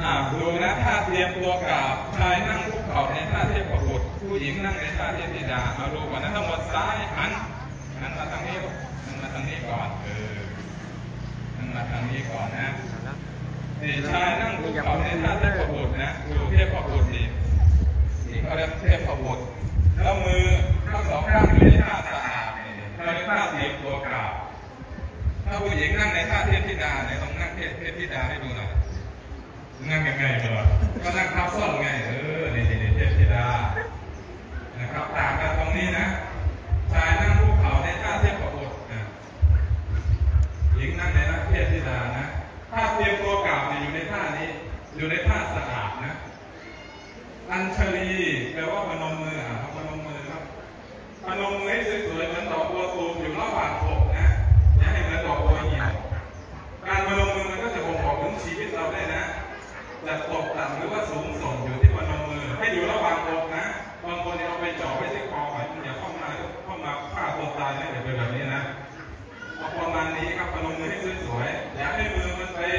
ดูนะท่าเตรียมตัวกราบชายนั่งคุกเข่าในท่าเทพบุตรผู้หญิงนั่งในท่าเทพธิดาเอาดูก่อนนะทั้งหมดซ้ายหันมาทางนี้หันมาทางนี้ก่อนหันมาทางนี้ก่อนนะนี่ชายนั่งคุกเข่าในท่าเทพบุตรนะดูเทพบุตรนี่เขาเรียกเทพบุตรแล้วมือทั้งสองข้างอยู่ในท่าสะอาดนี่เขาเรียกท่าเตรียมตัวกราบถ้าผู้หญิงนั่งในท่าเทพธิดาเนี่ยต้องนั่งเทพธิดาให้ดูหน่อยนั่งยังไงเหรอก็นั่งทับส้นไงนี่เทพธิดานะครับต่างกันตรงนี้นะชายนั่งคุกเข่าในท่าเทพบุตรหญิงนั่งในท่าเทพธิดานะท่าเตรียมตัวกราบอยู่ในท่านี้อยู่ในท่าสะอาดนะอัญชลีแปลว่าพนมมือพนมมือครับพนมมือให้สวยๆเหมือนดอกบัวตูมอยู่ระหว่างอกนะอย่าให้เหมือนดอกบัวเหี่ยวการพนมมือมันก็จะบ่งบอกถึงชีวิตเราได้นะจะตกต่ำหรือว่าสูงส่งอยู่ที่พนมมือให้อยู่ระหว่างอกนะบางคนเอาไปจ่อไว้ที่คอหอยอย่าเข้ามาฆ่าตัวตายนะอย่าเป็นแบบนี้นะเอาประมาณนี้ครับพนมมือให้สวยๆอย่าให้มือมันเป็น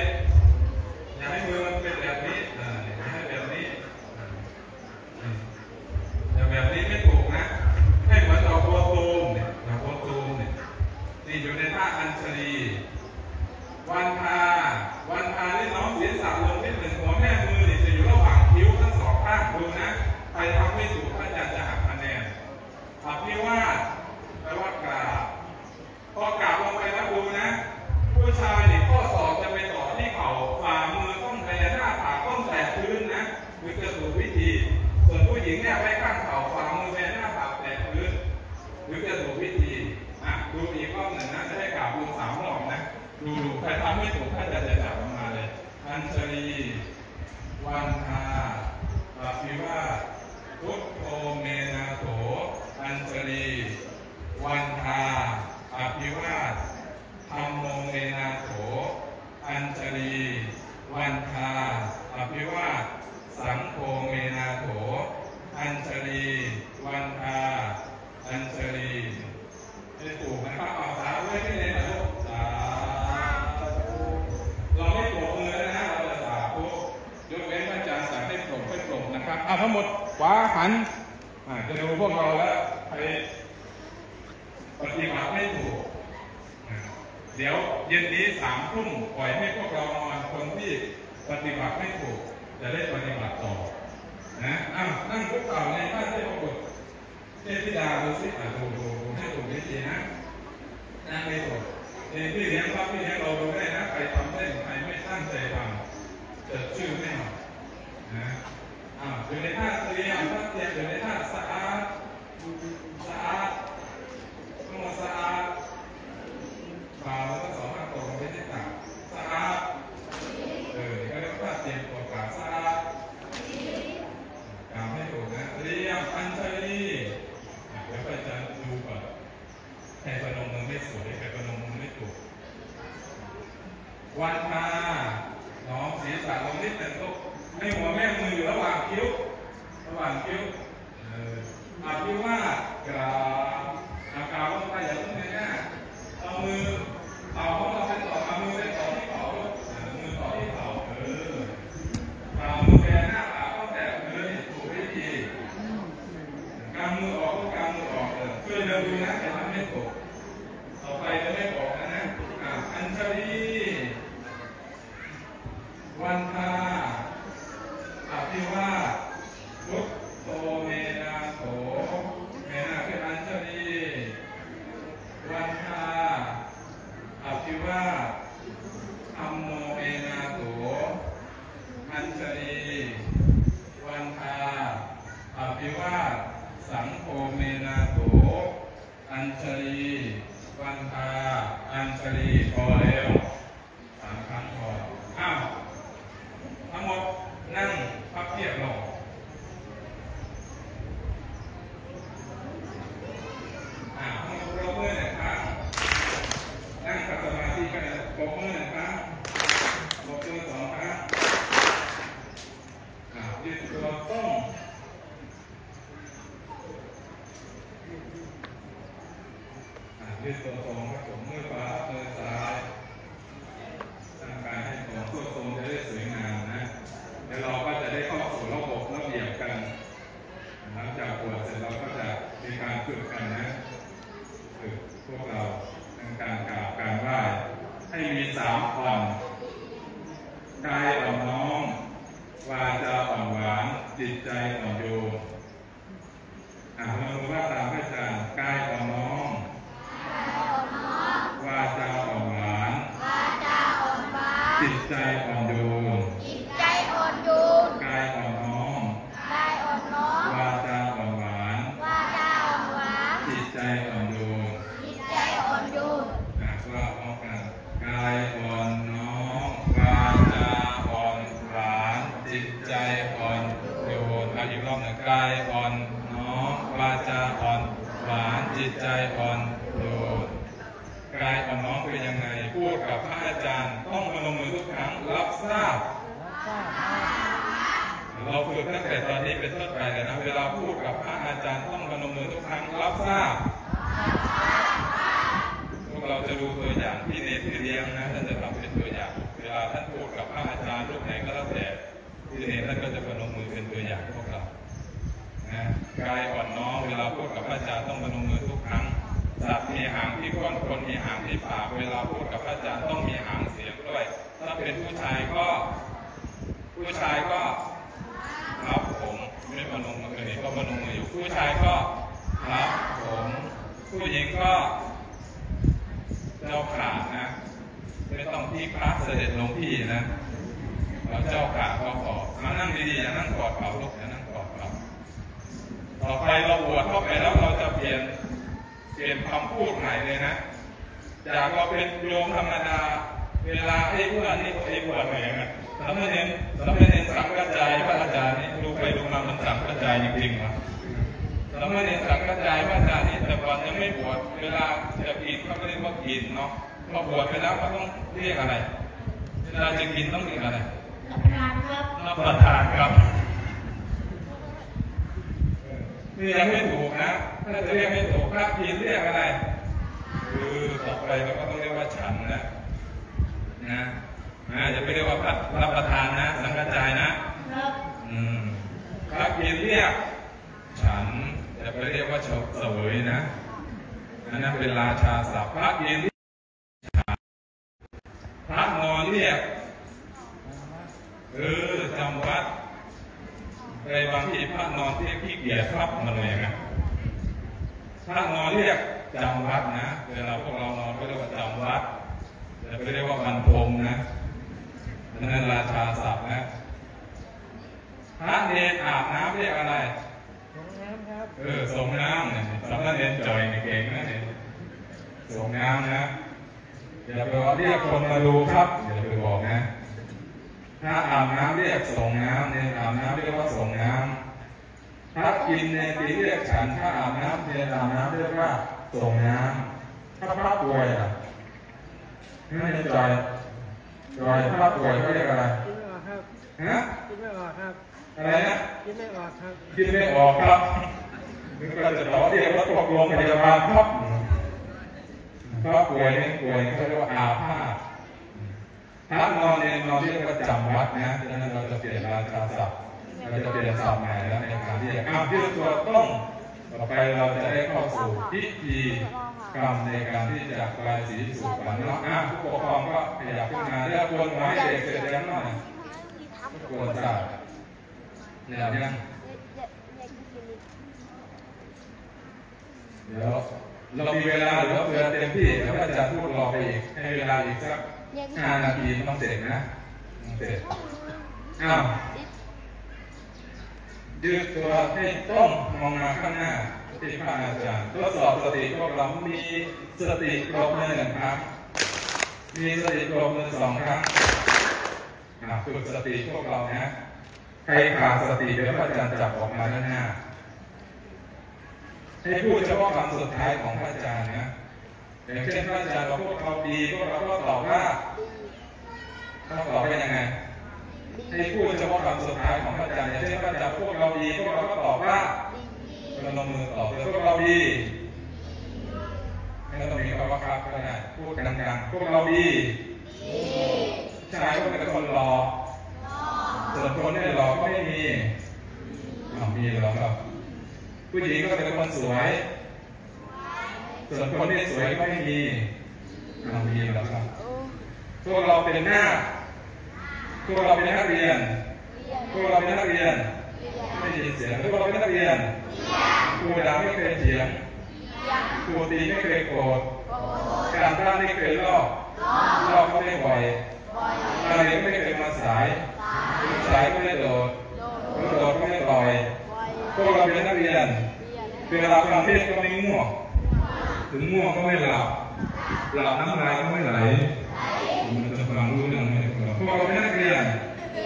แบบนี้อย่าให้แบบนี้แบบนี้ไม่ถูกนะให้เหมือนดอกบัวตูมเนี่ยดอกบัวตูมเนี่ยนี่อยู่ในท่าอัญชลีวันทาที่น้องศีรษะลงนิดหนึ่งหัวแม่มือเนี่ยจะอยู่ระหว่างคิ้วทั้งสองข้างดูนะใครทำไม่ถูกอาจารย์จะหักคะแนนอภิวาทแปลว่ากราบพอกราบลงไปแล้วดูนะผู้ชายเนี่ยข้อศอกจะไปต่อที่เข่าฝ่ามือต้องแบหน้าผากต้องแตะพื้นนะคือจะถูกวิธีส่วนผู้หญิงเนี่ยไว้ข้างเข่าฝ่ามือแบหน้าผากแตะพื้นหรือจะถูกวิธีดูอีกรอบหนึ่งนะจะให้กราบดู3 รอบนะดูใครทำไม่ถูกท่านจะจับออกมาเลยอัญชลีวันทาอภิวาทพุทโธเมนาโถอัญชลีวันทาอภิวาทธัมโมเมนาโถอัญชลีวันทาอภิวาทสังโฆเมนาโถอัญชลีวันทาอัญชลีไม่ถูกนะครับเอาสาไว้ที่ไหนนะลูกเราไม่ปรบมือนะเราจะสาธุยกเว้นอาจารย์สั่งให้ปรบนะครับทั้งหมดขวาหันจะดูพวกเราแล้วใครปฏิบัติไม่ถูกเดี๋ยวเย็นนี้3 ทุ่มปล่อยให้พวกเรานอนคนที่ปฏิบัติไม่ถูกจะได้ปฏิบัติต่อนะนั่งคุกเข่าในท่าเทพบุตรเทพธิดาดูสิดูให้ถูกวิธีนะนั่งไม่ถูกพี่เลี้ยงเราดูได้นะใครทำได้ใครไม่ตั้งใจทำเกิดชื่อไม่หน่อยนะอยู่ในท่าเตรียมอยู่ในท่าสะอาดทั้งหมดสะอาดฝ่าแล้วก็สองข้างตรงไปที่ตักสะอาดก็เรียกว่าเตรียมตัวกราบสะอาดกราบให้ถูกนะเตรียมอัญชลีเดี๋ยวอาจารย์ดูก่อนใครพนมมือไม่สวยใครพนมมือไม่ถูกวันทาน้องศีรษะลงนิดหนึ่งก็ให้หัวแม่มืออยู่ระหว่างคิ้วอภิวาทกราบกราบลงไปอย่าต้องง่ายๆเอามือเอาของเราเป็นต่อเอามือเป็นต่อที่เข่ามือต่อที่เข่าเอามือแบหน้าผากต้องแตะมือถูกวิธีกำมือออกก็กำมือออกช่วยเดินดูนะแต่ทำไม่ถูกต่อไปจะไม่บอกนะอัญชลีวันทาอภิวาทพุทโธเมนาโถเมนาคืออัญชลีวันทาอภิวาทธัมโมเมนาโถอัญชลีวันทาอภิวาทสังโฆเมนาโถอัญชลีวันทาอัญชลีพอแล้ว3 ครั้งพอทั้งหมดนั่งพับเพียบลงทั้งหมดปรบมือ1 ครั้งนั่งขัดสมาธิกันปรบมือ1 ครั้งปรบมือ2 ครั้งยืดตัวตรงยืดตัวตรงครับผมมือขวามือซ้ายตั้งกายให้ตรงตัวตรงจะได้สวยงามนะกายอ่อนน้อมวาจาอ่อนหวานจิตใจอ่อนโยนเราดูว่าตามพระอาจารย์กายอ่อนน้อมวาจาอ่อนหวานจิตใจอ่อนโยนกายอ่อนน้อมวาจาอ่อนหวานจิตใจอ่อนโยนว่าพร้อมกันกายอ่อนน้อมวาจาอ่อนหวานจิตใจอ่อนโยนอีกรอบหนึ่งกายอ่อนน้อมวาจาอ่อนหวานจิตใจอ่อนโยนกายอ่อนน้อมเป็นยังไงพูดกับพระอาจารย์ต้องมาลงมือทุกครั้งรับทราบเราฝึกตั้งแต่ตอนนี้เป็นต้นไปเลยนะเวลาพูดกับพระอาจารย์ต้องมาลงมือทุกครั้งรับทราบพวกเราจะดูตัวอย่างที่เนติเลี้ยงนะท่านจะทำเป็นตัวอย่างเวลาท่านพูดกับพระอาจารย์รูปไหนก็แล้วแต่ที่เนท่านก็จะมาลงมือเป็นตัวอย่างพวกเรานะกายอ่อนน้อมเวลาพูดกับพระอาจารย์ต้องมาลงมือทุกครั้งสัตว์มีหางที่ก้นคนมีหางที่ปากเวลาพูดกับพระอาจารย์ต้องมีหางเสียงด้วยถ้าเป็นผู้ชายก็ครับผมไม่มาลงมือนี่ก็มาลงมืออยู่ผู้ชายก็ครับผมผู้หญิงก็เจ้าขานะไม่ต้องที่พระเสด็จลงที่นะเราเจ้าขาก็ขอมานั่งดีๆอย่านั่งกอดเขาลูกอย่านั่งกอดเขาต่อไปเราบวชเข้าไปแล้วเราจะเปลี่ยนคำพูดใหม่เลยนะจากเราเป็นโยมธรรมดาเวลาให้เพื่อนนี่ให้บวชใหม่นะสามเณรสังกัจจายพระอาจารย์นี่ดูไปดูมามันสังกัจจายจริงๆครับสามเณรสังกัจจายพระอาจารย์นี่แต่ก่อนยังไม่บวชเวลาจะกินเขาไม่เรียกว่ากินเนาะพอบวชไปแล้วเขาต้องเรียกอะไรเวลาจะกินต้องเรียกอะไรรับประทานครับนี่ยังไม่ถูกนะถ้าจะเรียกไม่ถูกถ้ากินเรียกอะไรต่อไปเราก็ต้องเรียกว่าฉันนะจะไม่เรียกว่ารับประทานนะสังกัจจายนะพระกินเรียกฉันจะไปเรียกว่าเสวยนะนั่นเป็นราชาศัพท์พระกินเรียกฉันพระนอนเรียกจำวัดในบางทีพระนอนที่ขี้เกียจครับมันเลยนะพระนอนเรียกจำวัดนะเวลาพวกเรานอนก็เรียกว่าจำวัดจะไปเรียกว่าบรรทมนะนั่นราชาศัพท์นะพระเนรอาบน้ำเรียกอะไรส่งน้ำครับส่งน้ำเนี่ยสำนักเนรจ่อยเก่งนะเนี่ยส่งน้ำนะอย่าไปว่าเรียกคนมาดูครับอย่าไปบอกนะถ้าอาบน้ำเรียกส่งน้ำเนี่ยอาบน้ำเรียกว่าส่งน้ำถ้ากินเนี่ยตีเรียกฉันถ้าอาบน้ำเนี่ยอาบน้ำเรียกว่าส่งน้ำถ้าพระป่วยอ่ะไม่ได้จ่อยพระป่วยเขาเรียกอะไรคิดไม่ออกครับคิดไม่ออกครับอะไรนะคิดไม่ออกครับคิดไม่ออกครับมันก็จะต่อเรียกว่าตกลงพยาบาลครับพระป่วยเนี่ยเขาเรียกว่าอาพาธพระนอนเนี่ยนอนเรียกว่าจำวัดนะดังนั้นเราจะเปลี่ยนราชาศัพท์เราจะเปลี่ยนศัพท์ใหม่แล้วในการที่จะที่ตัวต้องต่อไปเราจะได้เข้าสู่พิธีกรรมในการที่จะกลายสีสู่ขวัญเนาะผู้ปกครองก็ขยับขึ้นมาเรียกคนหัวให้เด็กเสร็จแล้วหน่อยควรจะแล้วยังเดี๋ยวเรามีเวลาเหลือเฟือเต็มที่เดี๋ยวอาจารย์พูดรอไปอีกให้เวลาอีกสัก5 นาทีต้องเสร็จนะเสร็จยืดตัวให้ต้องมองมาข้างหน้าที่พระอาจารย์ทดสอบสติพวกเรามีสติครบมือ1 ครั้งมีสติครบมือ2 ครั้งฝึกสติพวกเรานะใครขาดสติเดี๋ยวพระอาจารย์จับออกมาด้านหน้าให้พูดเฉพาะคำสุดท้ายของพระอาจารย์นะอย่างเช่นพระอาจารย์เราพวกเราดีพวกเราก็ตอบว่าต้องตอบเป็นยังไงให้พูดเฉพาะคำสุดท้ายของพระอาจารย์อย่างเช่นพระอาจารย์พวกเราดีพวกเราก็ตอบว่าเราลงมือตอบเลยพวกเราดีไม่ต้องมีคำว่าครับก็ได้พูดดังๆพวกเราดีชายก็เป็นคนรอส่วนคนไม่รอก็ไม่มีหรอกครับผู้หญิงก็เป็นคนสวยส่วนคนไม่สวยก็ไม่มีหรอกครับพวกเราเป็นหน้าพวกเราเป็นนักเรียนพวกเราเป็นนักเรียนไม่ได้ยินเสียงพวกเราเป็นนักเรียนครูด่าไม่เคยเถียงครูตีไม่เคยโกรธการบ้านไม่เคยลอกก็ไม่บ่อยมาเรียนไม่เคยมาสายก็ไม่โดดก็ไม่ต่อยพวกเราเป็นนักเรียนเวลาฟังเทศก็ไม่ง่วงถึงง่วงก็ไม่หลับน้ำลายก็ไม่ไหลมันจะฟังรู้เรื่องไหมพวกเราเป็นนักเรียน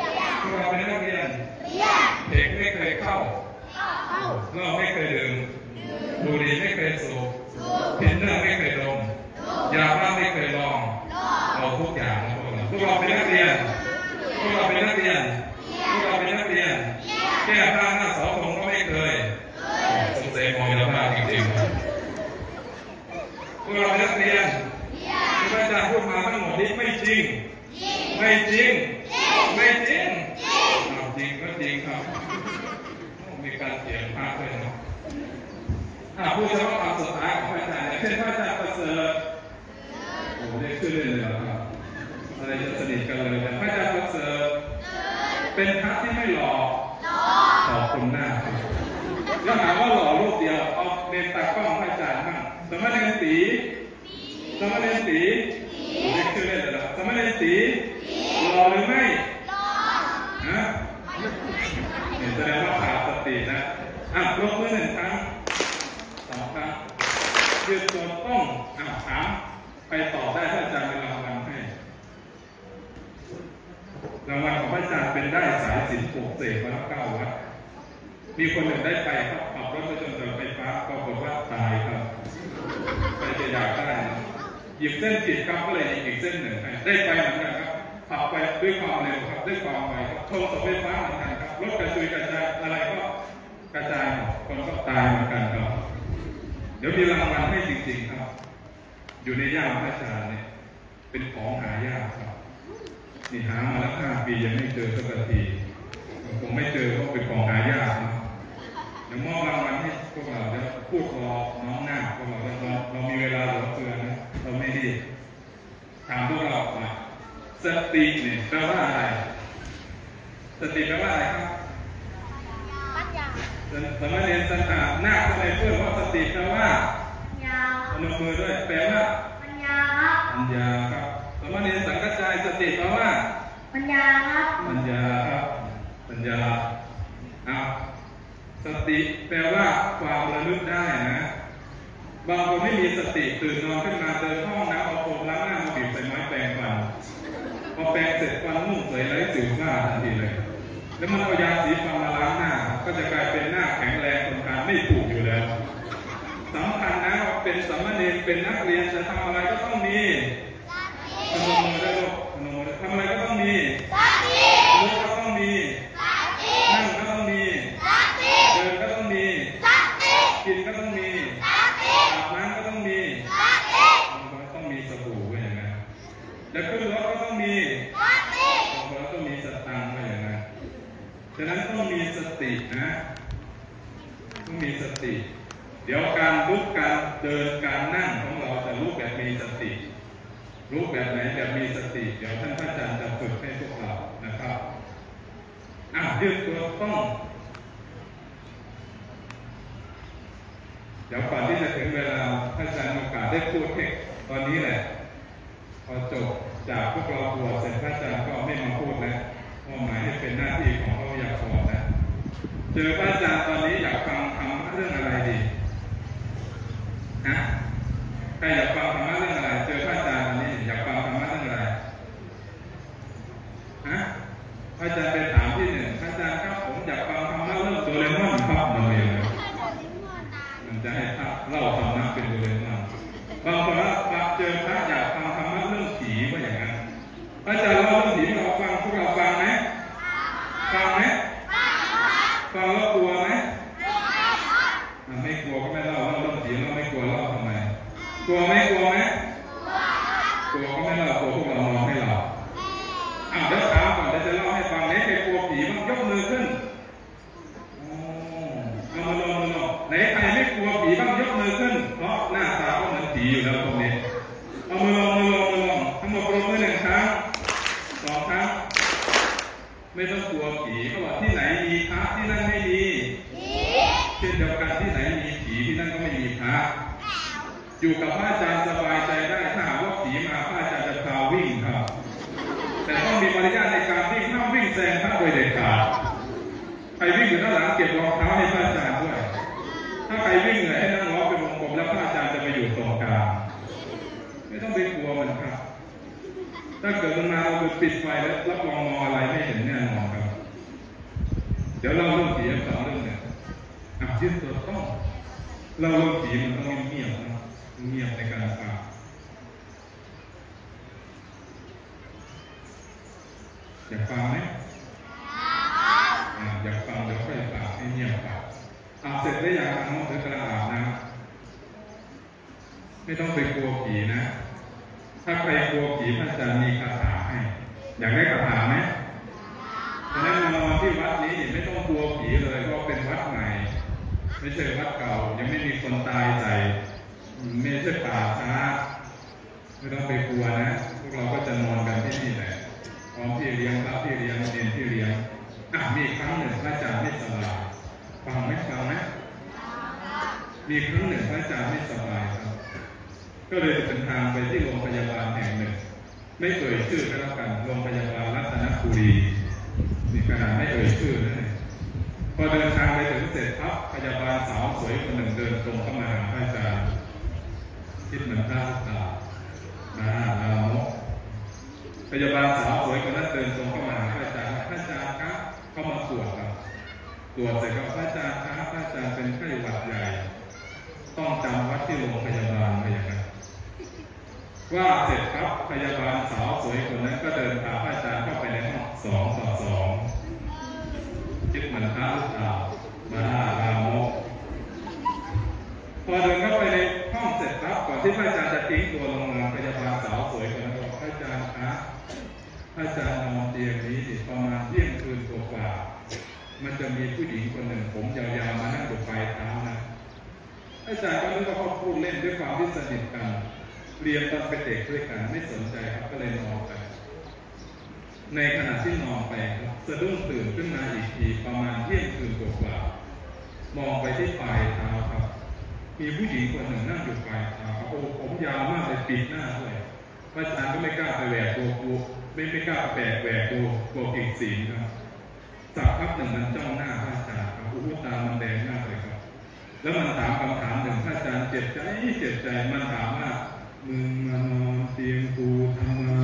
เด็กไม่เคยเข้าเราไม่เคยดื่มบุหรี่ไม่เคยสูบพินเนอร์ไม่เคยดมยาบ้าไม่เคยลองเราทุกอย่างพวกเราเป็นนักเรียนแก้ผ้าหน้าเสาธงก็ไม่เคยสงสัยมองแล้วมากจริงๆพวกเราเป็นนักเรียนที่พระอาจารย์พูดมาทั้งหมดนี้ไม่จริงจริงก็จริงครับมีการเขียนภาพด้วยนะพูดเฉพาะคำสุดท้ายของพระอาจารย์เช่นพระอาจารย์ประเสริฐโอ้ได้ชื่อเลยเหรอครับอะไรจะสนิทกันเลยพระอาจารย์ประเสริฐเป็นพระที่ไม่หล่อขอบคุณหน้าแล้วหาว่าหล่อรูปเดียวเอาเรียนตากล้องพระอาจารย์บ้างสมณเณรตีเรียกชื่อเล่นเหรอสมณเณรตีหล่อหรือไม่แสดงว่าขาดสตินะลงมือ1 ครั้ง2 ครั้งยืดตัวต้องถามไปต่อได้พระอาจารย์เป็นรางวัลให้รางวัลของพระอาจารย์เป็นได้สายสิญจน์ปลุกเสกมาแล้ว9 วัดมีคนหนึ่งได้ไปครับขับรถไปชนเสาไฟฟ้าปรากฏว่าตายครับไปจะอยากได้หยิบเส้นผิดครับก็เลยอีกเส้นหนึ่งได้ไปเหมือนกันครับขับไปด้วยความเร็วครับด้วยความไวครับชนเสาไฟฟ้าเหมือนกันครับรถกระจุยกระจายอะไรก็กระจายคนก็ตายเหมือนกันครับเดี๋ยวมีรางวัลให้จริงๆครับอยู่ในย่ามพระอาจารย์เนี่ยเป็นของหายากครับนี่หามาแล้ว5 ปียังไม่เจอสักทีผมไม่เจอเพราะเป็นของหายากนะเดี๋ยวมอบรางวัลให้พวกเราแล้วพูดรอน้องหน้าพวกเรามีเวลาเหลือเฟือนะเราไม่รีบถามพวกเราว่าสติเนี่ยแปลว่าอะไรสติแปลว่าอะไรครับปัญญาสมณเณรสันหาหน้าทำไมเพื่อนว่าสติแปลว่าพนมมือด้วยแปลว่าปัญญาครับสมณเณรสังกัจจายสติแปลว่าปัญญาครับปัญญาสติแปลว่าความระลึกได้นะบางคนไม่มีสติตื่นนอนขึ้นมาเดินห้องน้ำเอาโฟมล้างหน้ามาบีบใส่ไม้แปรงฟันพอแปรงเสร็จฟันนุ่มใสไร้สิวหน้าทันทีเลยแล้วมันเอายาสีฟันมาล้างหน้าก็จะกลายเป็นหน้าแข็งแรงทนทานไม่ผูกอยู่แล้วสำคัญนะว่าเป็นสามเณรเป็นนักเรียนจะทำอะไรก็ต้องมีพนมมือได้ลูกพนมมือทำอะไรก็ต้องมีลุกก็ต้องมีนั่งก็ต้องมีเดินก็ต้องมีกินก็ต้องมีอาบน้ำก็ต้องมีต้องมีสบู่ไว้อย่างนั้นแล้วขึ้นรถก็ต้องมีต้องมีสตางค์ไว้อย่างนั้นฉะนั้นต้องมีสตินะต้องมีสติเดี๋ยวการลุกการเดินการนั่งของเราจะลุกแบบมีสติลุกแบบไหนแบบมีสติเดี๋ยวท่านพระอาจารย์จะฝึกให้พวกเรานะครับยืดตัวต้องเดี๋ยวก่อนที่จะถึงเวลาพระอาจารย์โอกาสได้พูดเทศตอนนี้แหละพอจบจากพวกเราบวชเสร็จพระอาจารย์ก็ไม่มาพูดแล้วมอบหมายให้เป็นหน้าที่ของพระวิทยากรนะเจอพระอาจารย์ตอนนี้อยากฟังธรรมะเรื่องอะไรดีใครอยากฟังธรรมะเรื่องอะไรเจอพระอาจารย์ตอนนี้อยากฟังธรรมะเรื่องอะไรพระอาจารย์ไปถามที่1พระอาจารย์ครับผมอยากฟังธรรมะเรื่องโดเรมอนครับเราเองมันจะให้พระเล่าธรรมะเป็นโดเรมอนบางคนว่าเจอพระอยากฟังธรรมะเรื่องผีว่าอย่างนั้นพระอาจารย์เล่าเรื่องผีเราฟังพวกเราฟังไหมฟังแล้วกลัวไหมไม่กลัวก็ไม่เล่าเรื่องผีเราไม่กลัวเล่าทำไมกลัวไหมกลัวก็ไม่เล่ากลัวพวกเรานอนไม่หลับเดี๋ยวถามก่อนจะเล่าให้ฟังไหนใครกลัวผีไม่ต้องกลัวผีเขาบอกที่ไหนมีพระที่นั่นไม่มีเช่นเดียวกันที่ไหนมีผีที่นั่นก็ไม่มีพระอยู่กับพระอาจารย์สบายใจได้ถ้าหากว่าผีมาพระอาจารย์จะพาวิ่งครับแต่ต้องมีมารยาทในการวิ่งห้ามวิ่งแซงพระโดยเด็ดขาดใครวิ่งอยู่ด้านหลังเก็บรองเท้าให้พระอาจารย์ด้วยถ้าใครวิ่งเหนื่อยให้นั่งล้อเป็นวงกลมแล้วพระอาจารย์จะไปอยู่ตรงกลางไม่ต้องไปกลัวมันครับถ้าเกิดมันมาเราไปปิดไฟแล้วรับรองมองอะไรไม่เห็นแน่นอนครับเดี๋ยวเราเรื่องผีสองเรื่องเนี่ยยึดตัวต้องเราเรื่องผีมันต้องเงียบนะเงียบในการฟังอยากฟังไหมอยากฟังเดี๋ยวค่อยฟังให้เงียบฟังเสร็จได้อย่างน้องเธอกระอาบนะไม่ต้องไปกลัวผีนะถ้าใครกลัวผีพระอาจารย์มีคาถาให้อยากได้คาถาไหมฉะนั้นมาที่วัดนี้ไม่ต้องกลัวผีเลยเพราะเป็นวัดใหม่ไม่ใช่วัดเก่ายังไม่มีคนตายใส่ไม่ใช่ป่าช้าไม่ต้องไปกลัวนะพวกเราก็จะนอนกันที่นี่แหละพร้อมที่เลี้ยงพระที่เลี้ยงเนรที่เลี้ยงมีครั้งหนึ่งพระอาจารย์ไม่สบายฟังไหมมีครั้งหนึ่งพระอาจารย์ไม่สบายครับก็เลยเดินทางไปที่โรงพยาบาลแห่งหนึ่งไม่เอ่ยชื่อก็แล้วกันโรงพยาบาลรัตนบุรีมีขนาดไม่เอ่ยชื่อนะพอเดินทางไปถึงเสร็จปั๊บพยาบาลสาวสวยคนหนึ่งเดินตรงเข้ามาหาพระอาจารย์คิดเหมือนพระตาลามกพยาบาลสาวสวยคนนั้นเดินตรงเข้ามาหาพระอาจารย์ครับเข้ามาตรวจครับตรวจเสร็จก็พระอาจารย์ครับพระอาจารย์เป็นไข้หวัดใหญ่ต้องจำวัดที่โรงพยาบาลไปอย่างนั้นว่าเสร็จครับพยาบาลสาวสวยคนนั้นก็เดินพาพระอาจารย์เข้าไปในห้อง2 คิดเหมือนพระลูกตาลามกพอเดินเข้าไปในห้องเสร็จครับก่อนที่พระอาจารย์จะทิ้งตัวลงมาพยาบาลสาวสวยคนนั้นบอกพระอาจารย์ครับพระอาจารย์นอนเตียงนี้ประมาณเที่ยงคืนกว่ามันจะมีผู้หญิงคนหนึ่งผมยาวๆมานั่งอยู่ปลายเท้านะอาจารย์ก็นึกว่าเขาพูดเล่นด้วยความที่สนิทกันเรียนตอนเป็นเด็กด้วยกันไม่สนใจครับก็เลยนอนไปในขณะที่นอนไปครับสะดุ้งตื่นขึ้นมาอีกทีประมาณเที่ยงคืนกว่ามองไปที่ปลายเท้าครับมีผู้หญิงคนหนึ่งนั่งอยู่ปลายเท้าครับโอ้ผมยาวมากเลยปิดหน้าด้วยพระอาจารย์ก็ไม่กล้าไปแหวกตัวกูไม่กล้าแหวกตัวกิ่งศีลครับสักพักหนึ่งมันจ้องหน้าพระอาจารย์ครับตามันแดงมากเลยครับแล้วมันถามคำถามหนึ่งพระอาจารย์เจ็บใจมันถามว่ามึงมานอนเตียงกูทำไม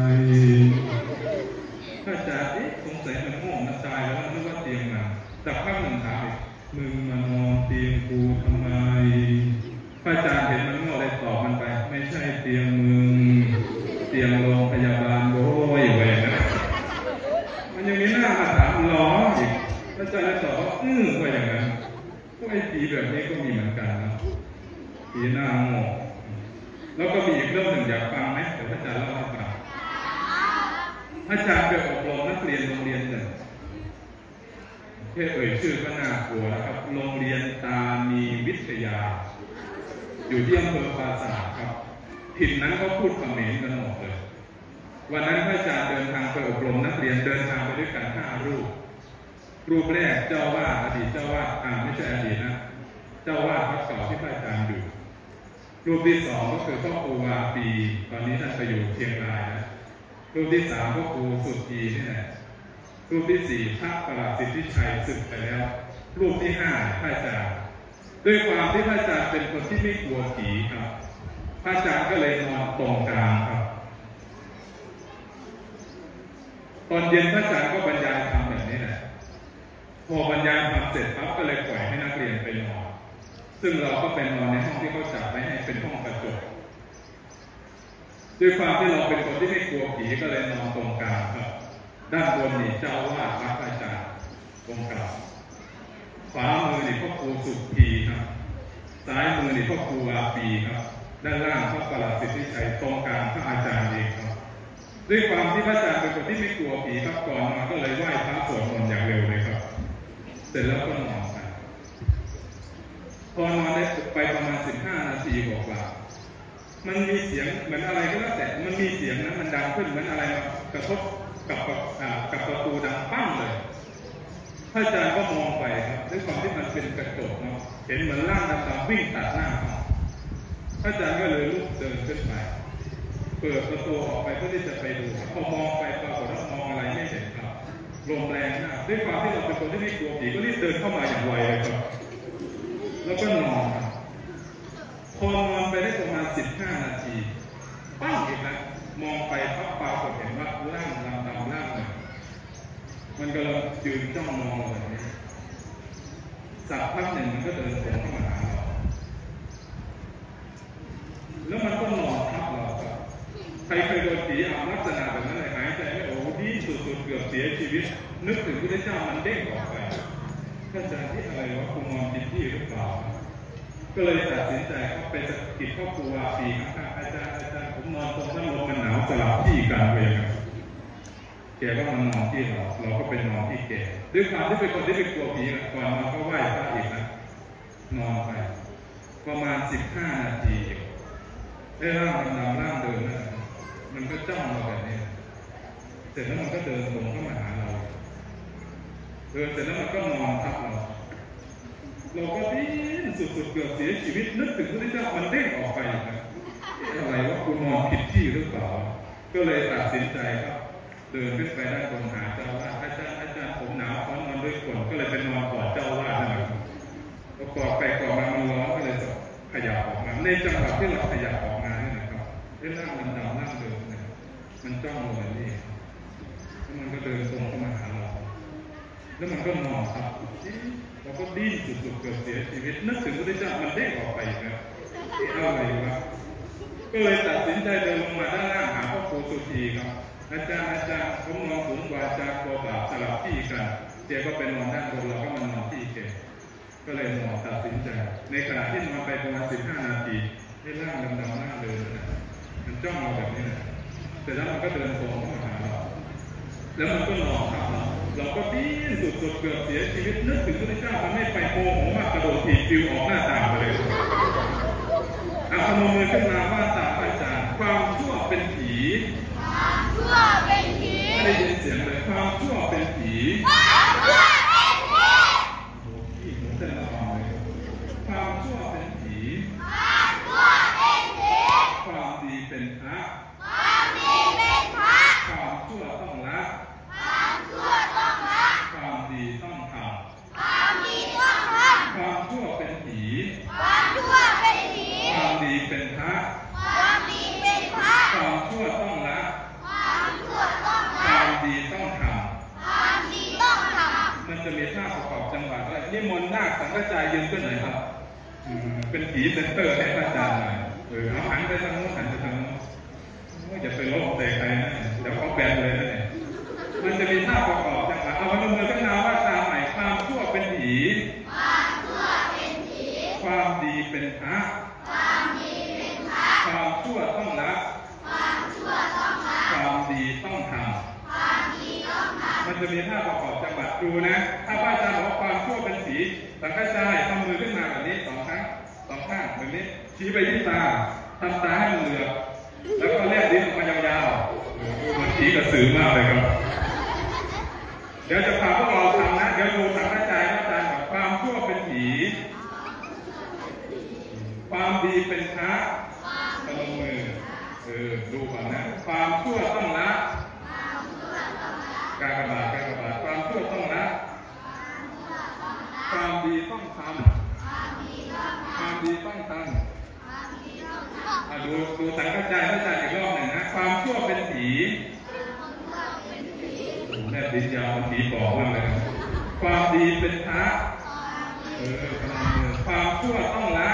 พระอาจารย์สงสัยมันง่วงมันตายแล้วนึกว่าเตียงมันสักพักหนึ่งถามอีกมึงมานอนเตียงกูทำไมพระอาจารย์เห็นมันง่วงเลยตอบมันไปไม่ใช่เตียงมึงเตียงโรงพยาบาลโว้ยแหวนนะมันยังมีหน้ามาถามล้ออีกพระอาจารย์เลยตอบว่าว่าอย่างนั้นพวกไอ้ผีแบบนี้ก็มีเหมือนกันนะผีหน้าโง่แล้วก็มีอีกเรื่องหนึ่งอยากฟังไหมเดี๋ยวพระอาจารย์เล่าให้ฟังพระอาจารย์ไปอบรมนักเรียนโรงเรียนหนึ่งแค่เอ่ยชื่อก็น่ากลัวแล้วครับโรงเรียนตานีวิทยาอยู่ที่อำเภอปราสาทครับถิ่นนั้นก็พูดเขมรกันหมดเลยวันนั้นพระอาจารย์เดินทางไปอบรมนักเรียนเดินทางไปด้วยกัน5 รูปแรกเจ้าวาดอดีตเจ้าวาดไม่ใช่อดีตนะเจ้าวาดวัดเก่าที่พระอาจารย์อยู่รูปที่2ก็คือพ่อครูวาปีตอนนี้ท่านไปอยู่เชียงรายนะรูปที่3ก็ครูสุธีนี่แหละรูปที่4พระประหลัดสิทธิชัยสึกไปแล้วรูปที่5พระอาจารย์ด้วยความที่พระอาจารย์เป็นคนที่ไม่กลัวผีครับพระอาจารย์ก็เลยนอนตรงกลางครับตอนเย็นพระอาจารย์ก็บรรยายธรรมแบบนี้แหละพอบรรยายธรรมเสร็จปั๊บก็เลยปล่อยให้นักเรียนไปนอนซึ่งเราก็ไปนอนในห้องที่เขาจัดไว้ให้เป็นห้องกระจกด้วยความที่เราเป็นคนที่ไม่กลัวผีก็เลยนอนตรงกลางครับด้านบนนี่เจ้าวาดพระอาจารย์ตรงกลางขวามือนี่พ่อครูสุธีครับซ้ายมือนี่พ่อครูวาปีครับด้านล่างพระประหลัดสิทธิชัยตรงกลางพระอาจารย์เองครับด้วยความที่พระอาจารย์เป็นคนที่ไม่กลัวผีครับก่อนมาก็เลยไหว้พระสวดมนต์อย่างเร็วเลยครับเสร็จแล้วก็นอนกันพอนอนได้ไปประมาณ15 นาทีกว่ามันมีเสียงเหมือนอะไรก็แล้วแต่มันมีเสียงนะมันดังขึ้นเหมือนอะไรมากระทบกับประตูดังปั้งเลยพระอาจารย์ก็มองไปครับด้วยความที่มันเป็นกระจกเนาะเห็นเหมือนร่างดำๆวิ่งตัดหน้าเขาพระอาจารย์ก็เลยลุกเดินขึ้นไปเปิดประตูออกไปเพื่อที่จะไปดูพอมองไปปรากฏว่ามองอะไรไม่เห็นครับลมแรงมากด้วยความที่เราเป็นคนที่ไม่กลัวผีก็รีบเดินเข้ามาอย่างไวเลยครับแล้วก็นอนครับพอนอนไปได้ประมาณ15 นาทีป้าอีกแล้วมองไปพับปากฏเห็นว่าร่างดำร่างหนึ่งมันกำลังยืนจ้องมองเราแบบนี้สักพักหนึ่งมันก็เดินตรงเข้ามาหาเราแล้วมันก็นอนทับเราครับใครเคยโดนผีอำลักษณะแบบนั้นเลยหายใจไม่ออกดิ้นสุดๆเกือบเสียชีวิตนึกถึงพระเจ้ามันเด้งออกไปท่านอาจารย์ที่อะไรวะคุณนอนผิดที่หรือเปล่าก็เลยตัดสินใจเข้าไปสกิดครอบครัวปีข้างๆอาจารย์ผมนอนตรงนั้นลมมันหนาวสลับที่กันไปครับแกก็มานอนที่เราก็เป็นนอนที่แกด้วยความที่เป็นคนที่เป็นกลัวผีก่อนนอนก็ไหว้พระอีกนะนอนไปประมาณ15 นาทีได้ร่างดำร่างเดินนะมันก็จ้องเราแบบนี้เสร็จแล้วมันก็เดินตรงเข้ามาหาเราเดินเสร็จแล้วมันก็นอนทับเราก็ดิ้นสุดๆเกือบเสียชีวิตนึกถึงพระเจ้ามันเด้งออกไปนะอะไรว่าคุณนอนผิดที่หรือเปล่าก็เลยตัดสินใจครับเดินขึ้นไปด้านบนหาเจ้าว่าอาจารย์ผมหนาวขอนอนด้วยคนก็เลยไปนอนกอดเจ้าว่านั่นแหละก็กอดไปกอดมามันร้อนก็เลยขยับออกมาในจังหวะที่เราขยับออกมานี่นะครับได้ร่างมันดำร่างเดิมเนี่ยมันจ้องเราแบบนี้แล้วมันก็เดินตรงเข้ามาหาเราแล้วมันก็นอนครับเราก็ดิ้นสุดๆเกือบเสียชีวิตนึกถึงพระเจ้ามันเด้งออกไปนะอะไรวะก็เลยตัดสินใจเดินลงมาด้านล่างหาพ่อครูสุธีครับอาจารย์ผมนอนสูงกว่าจากตัวบาปสลับที่กันเจ๊ก็เป็นนอนด้านบนเราก็มานอนที่เจ๊ก็เลยนอนตัดสินใจในขณะที่นอนไปประมาณ15 นาทีให้ร่างดำๆหน้าเดินนะมันจ้องเราแบบนี้นะเสร็จแล้วมันก็เดินตรงเข้ามาหาเราแล้วมันก็นอนทับเราก็ดิ้นสุดๆเกือบเสียชีวิตนึกถึงพระเจ้ามันไม่ไปโมโหมากกระโดดถีบปิวออกหน้าต่างไปเลยเอาพนมมือขึ้นมาว่าตามอาจารย์ความชั่วเป็นผีไม่ได้ยินเสียงเลยความชั่วเป็นผีโอ้พี่ผมจะระวังเลยความชั่วเป็นผีความดีเป็นพระความชั่วต้องละความดีต้องทำความชั่วเป็นผีความดีเป็นพระความชั่วต้องละความดีต้องทำมันจะมีท่าประกอบจังหวะด้วยนิมนต์นาคสังฆจายยืนขึ้นหน่อยครับเป็นผีเซนเตอร์ให้พระอาจารย์หน่อยเอาหันไปทางโน้นหันไปทางโน้นอย่าไปลบแต่ใครนะเดี๋ยวเขาแบนเลยนะเนี่ยมันจะมีท่าประกอบจังหวะเอาพนมมือขึ้นมาว่าตามใหม่ความชั่วเป็นผีความดีเป็นพระความชั่วต้องละความดีต้องทำมันจะมีท่าประกอบจังหวะดูนะถ้าพระอาจารย์บอกความชั่วเป็นผีสังฆจายทำมือขึ้นมาแบบนี้2 ครั้ง2 ข้างแบบนี้ชี้ไปที่ตาทำตาให้มันเหลือกแล้วก็แลบลิ้นออกมายาวๆมันผีกระสือมากเลยครับเดี๋ยวจะพาพวกเราทำนะเดี๋ยวดูสังฆจายพระอาจารย์บอกความชั่วเป็นผีความดีเป็นพระพนมมือดูก่อนนะความชั่วต้องละกากบาทความชั่วต้องละความดีต้องทำความดีต้องทำดูสังฆจายพระอาจารย์อีกรอบหนึ่งนะความชั่วเป็นผีแนบดินยาวเป็นผีบอกว่าเลยความดีเป็นพระความชั่วต้องละ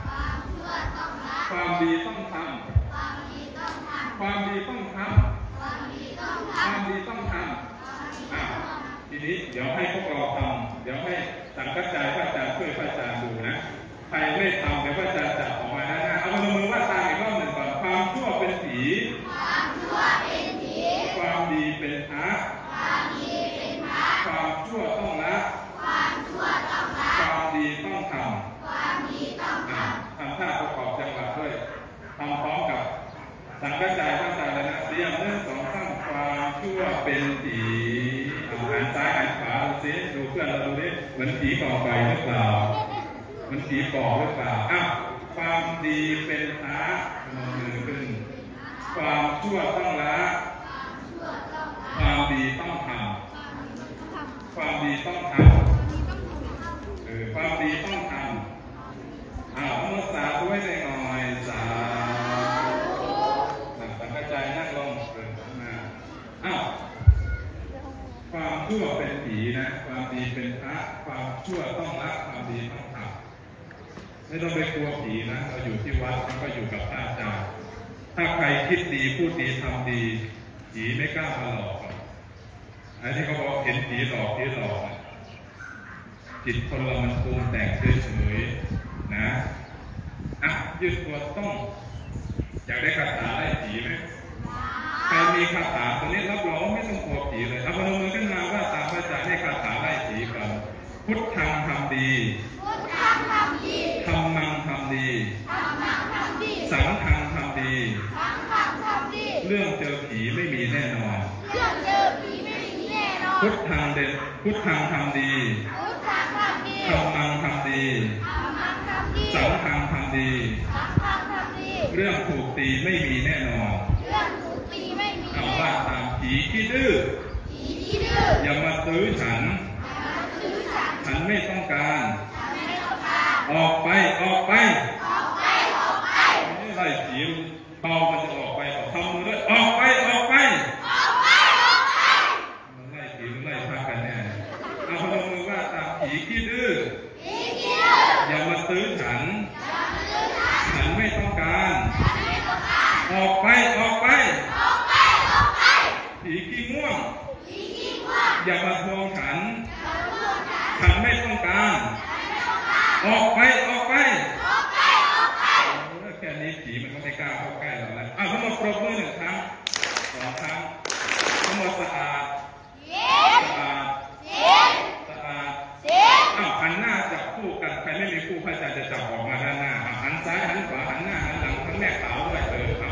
ความดีต้องทำความดีต้องทำความดีต้องทำทีนี้เดี๋ยวให้พวกเราทำเดี๋ยวให้สังฆจายพระอาจารย์ช่วยพระอาจารย์ดูนะใครไม่ทำเดี๋ยวพระอาจารย์จับออกมาด้านหน้าเอามือว่าตามอีกรอบหนึ่งก่อนความชั่วเป็นผีความดีเป็นพระความชั่วต้องละความดีต้องทำทำท่าประกอบจังหวะด้วยทำพร้อมกับสังฆจายพระอาจารย์เลยนะเตรียม1 2 3ความชั่วเป็นผีหันซ้ายหันขวาสิดูเพื่อนเราดูดิเหมือนผีกองไฟหรือเปล่ามันผีปอบหรือเปล่าความดีเป็นพระมือขึ้นความชั่วต้องละความดีต้องทำความดีต้องทำความดีต้องทำต้องสาธุให้ได้หน่อยสาสังกใจนั่งลงเดินมาความชั่วเป็นผีนะความดีเป็นพระความชั่วต้องละความดีต้องทำไม่ต้องไปกลัวผีนะเราอยู่ที่วัดเราก็อยู่กับพระอาจารย์ถ้าใครคิดดีพูดดีทำดีผีไม่กล้ามาหลอกไอ้ที่เขาบอกเห็นผีหลอกจิตคนเรามันปรุงแต่งเฉยๆนะยืดตัวต้องอยากได้คาถาไล่ผีไหมใครมีคาถาตัวนี้รับรองไม่ต้องกลัวผีเลยเอาพนมมือขึ้นมาว่าตามพระอาจารย์ให้คาถาไล่ผีกันพุทธังทำดีธรรมังทำดีสังฆังทำดีเรื่องเจอผีไม่มีแน่นอนพุทธังทำดีธรรมังทำดีสังฆังทำดีเรื่องถูกตีไม่มีแน่นอนเอาว่าตามผีขี้ดื้ออย่ามาตื้อฉันไม่ต้องการออกไปไล่ผีเบามันจะออกไปทำมือด้วยออกไปมันไล่ผีไล่พากันแน่เอาพนมมือว่าตามผีขี้ดื้ออย่ามาตื้อฉันไม่ต้องการออกไปผีขี้ง่วงอย่ามาทวงฉันไม่ต้องการออกไปแค่นี้ผีมันก็ไม่กล้าเข้าใกล้เราแล้วทั้งหมดปรบมือ1 ครั้ง 2 ครั้งทั้งหมดสะอาดหันหน้าจับคู่กันใครไม่มีคู่พระอาจารย์จะจับออกมาด้านหน้าหันซ้ายหันขวาหันหน้าหันหลังทั้งแม่ขาวด้วย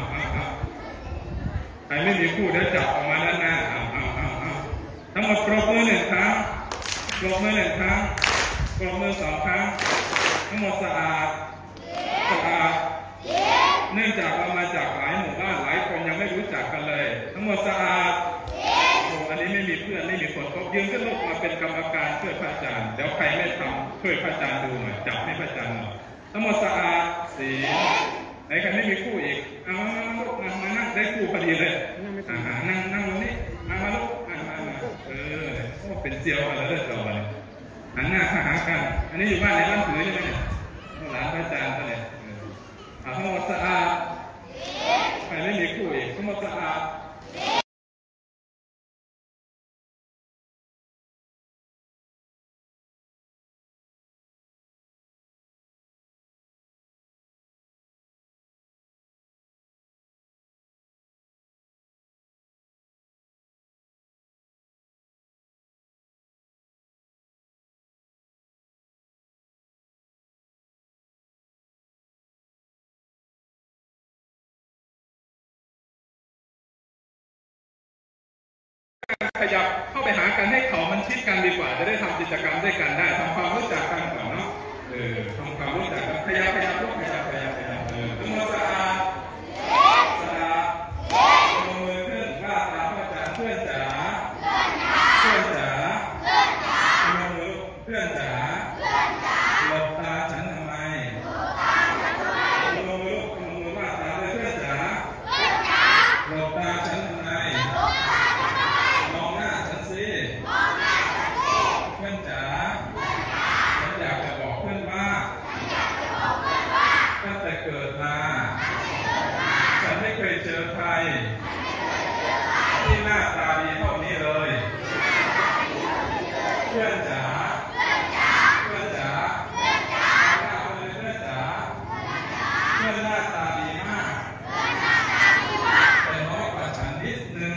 ใครไม่มีคู่เดี๋ยวจับออกมาด้านหน้าทั้งหมดปรบมือ1 ครั้งปรบมือ1 ครั้งปรบมือ2 ครั้งทั้งหมดสะอาดเนื่องจากเรามาจากหลายหมู่บ้านหลายคนยังไม่รู้จักกันเลยทั้งหมดสะอาดอันนี้ไม่มีเพื่อนไม่มีคนก็ยืนขึ้นลุกมาเป็นกรรมการช่วยพระอาจารย์เดี๋ยวใครไม่ทำช่วยพระอาจารย์ดูหน่อยจับให้พระอาจารย์หน่อยทั้งหมดสะอาดไหนใครไม่มีคู่อีกมานั่งได้คู่พอดีเลยนั่งตรงนี้มาลุกมาเป็นเซียวมาแล้วเด้อจอเลยหันหน้าหากันอันนี้อยู่บ้านในบ้านถือใช่ไหมเนี่ยหลานพระอาจารย์ก็เนี่ยทั้งหมดสะอาดใครไม่มีคู่อีกทั้งหมดสะอาดขยับเข้าไปหากันให้เขามันชิดกันดีกว่าจะได้ทำกิจกรรมด้วยกันได้ทำความรู้จักกันก่อนเนาะทำความรู้จักกันขยับลุกขยับทั้งหมดสะอาดมือขึ้นว่าตามพระอาจารย์เพื่อนจ๋ามือเพื่อนจ๋าหลบตาฉันทำไมมือว่าตามเลยเพื่อนจ๋าหลบตาฉันทำไมเพื่อนจ๋าฉันอยากจะบอกเพื่อนว่าตั้งแต่เกิดมาฉันไม่เคยเจอใครที่หน้าตาดีเท่านี้เลยเพื่อนจ๋าเพื่อนจ๋าเพื่อนหน้าตาดีมากแต่น้อยกว่าฉันนิดนึง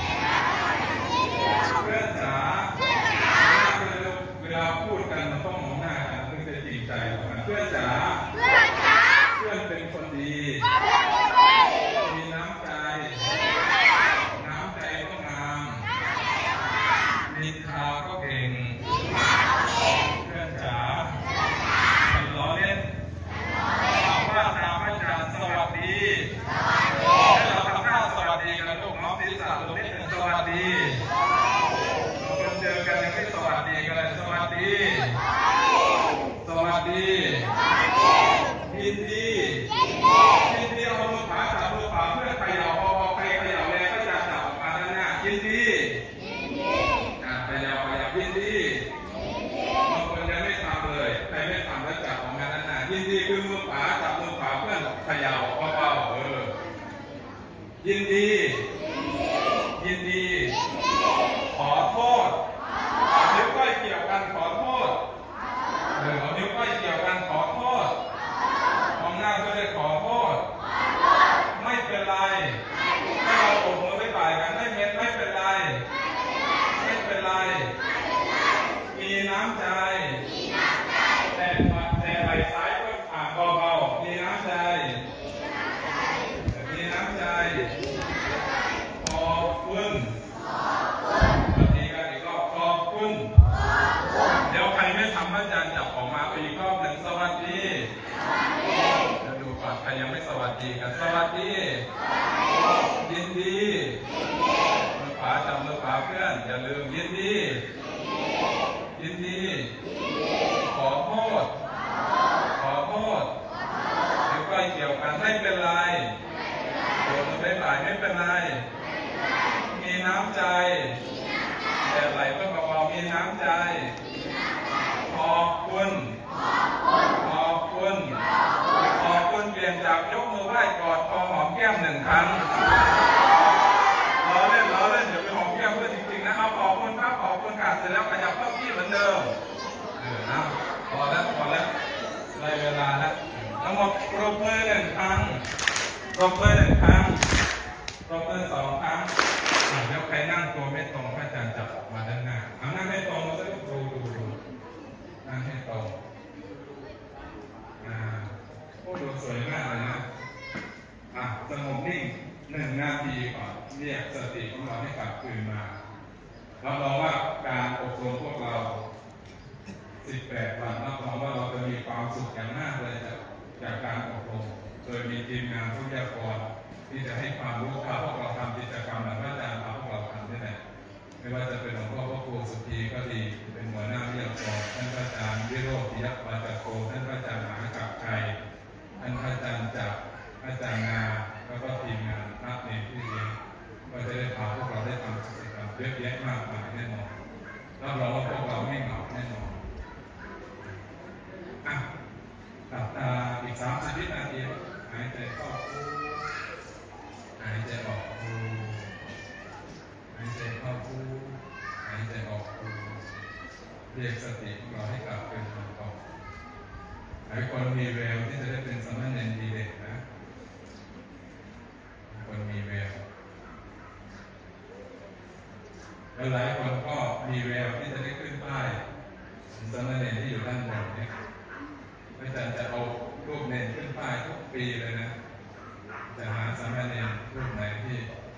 เพื่อนจ๋าเวลาพูดกันมันต้องมองหน้ากันถึงจะจริงใจเพื่อนจ๋าเพื่อนเป็นคนดีมีน้ำใจก็งามนินทาก็เก่งเพื่อนจ๋าฉันล้อเล่นถามว่าตามอาจารย์สวัสดีให้เราทำหน้าสวัสดีกันลูกน้องศีรษะตรงนี้เป็นสวัสดีเราเจอกันยังไม่สวัสดีกันเลยสวัสดีสวัสดียินดียินดีเอามือขวาจับมือขวาเพื่อนเขย่าพอใครเขย่าแรงก็จะจับออกมาด้านหน้ายินดีเขย่ายินดีบางคนยังไม่ทำเลยใครไม่ทำแล้วจับออกมาด้านหน้ายินดีคือมือขวาจับมือขวาเพื่อนเขย่าเบาๆยินดียินดีขอโทษนิ้วก้อยเกี่ยวกันขอโทษเอานิ้วก้อยเกี่ยวกันขอโทษมองหน้าก็ได้ขอโทษไม่เป็นไรให้เราโอบมือไม่บ่ายกันไม่เป็นไรไม่เป็นไรมีน้ำใจแต่ไหล่ซ้ายก็เบาๆมีน้ำใจมีน้ำใจขอบคุณสวัสดีกันอีกรอบขอบคุณเดี๋ยวใครไม่ทำอาจารย์จับออกมาอีกรอบหนึ่งสวัสดีจะดูก่อนใครยังไม่สวัสดีกันสวัสดียินดีมือขวาจับมือขวาเพื่อนอย่าลืมยินดียินดีขอโทษเดี๋ยวก็เกี่ยวกันไม่เป็นไรโดนไม่ไหลไม่เป็นไรมีน้ำใจแต่ไหลก็เบาๆมีน้ำใจขอบคุณเปลี่ยนจากยกมือไหว้กอดคอหอมแก้มหนึ่งครั้งล้อเล่นเดี๋ยวไปหอมแก้มเพื่อนจริงๆนะเอาขอบคุณครับขอบคุณค่ะเสร็จแล้วขยับเข้าที่เหมือนเดิมนะพอแล้วได้เวลาแล้วทั้งหมดปรบมือหนึ่งครั้งปรบมือ2 ครั้งแล้วใครนั่งตัวไม่ตรงพระอาจารย์จับออกมาด้านหน้าเอานั่งให้ตรงแล้วดูนั่งให้ตรงโอ้ดูสวยมากเลยนะสงบนิ่ง1 นาทีก่อนเรียกสติของเราให้กลับคืนมารับรองว่าการอบรมพวกเรา18 วันรับรองว่าเราจะมีความสุขอย่างมากเลยจากการอบรมโดยมีทีมงานวิทยากรที่จะให้ความรู้พาพวกเราทำกิจกรรมแบบพระอาจารย์พาพวกเราทำได้ไหมไม่ว่าจะเป็นหลวงพ่อพระครูสุธีก็ดีเป็นหัวหน้าวิทยากรท่านพระอาจารย์วิโรจน์ปิยปาจโกท่านพระอาจารย์มหากัปชัยท่านพระอาจารย์จากอาจารย์นาแล้วก็ทีมงานนักเรียนที่เรียนก็จะได้พาพวกเราได้ทำกิจกรรมเยอะแยะมากมายแน่นอนรับรองว่าพวกเราไม่เหงาแน่นอนหลับตาอีก30 วินาทีหายใจเข้าหายใจออกหายใจเข้าหายใจออกเรียกสติของเราให้กลับเป็นคนต่อหลายคนมีแววที่จะได้เป็นสมณเณรดีเด่นนะคนมีแววแล้วหลายคนก็มีแววที่จะได้ขึ้นป้ายสมณเณรที่อยู่ด้านบนเนี่ยอาจารย์จะเอารูปเณรขึ้นป้ายทุกปีเลยนะจะหาสมณเณรรูปไหนที่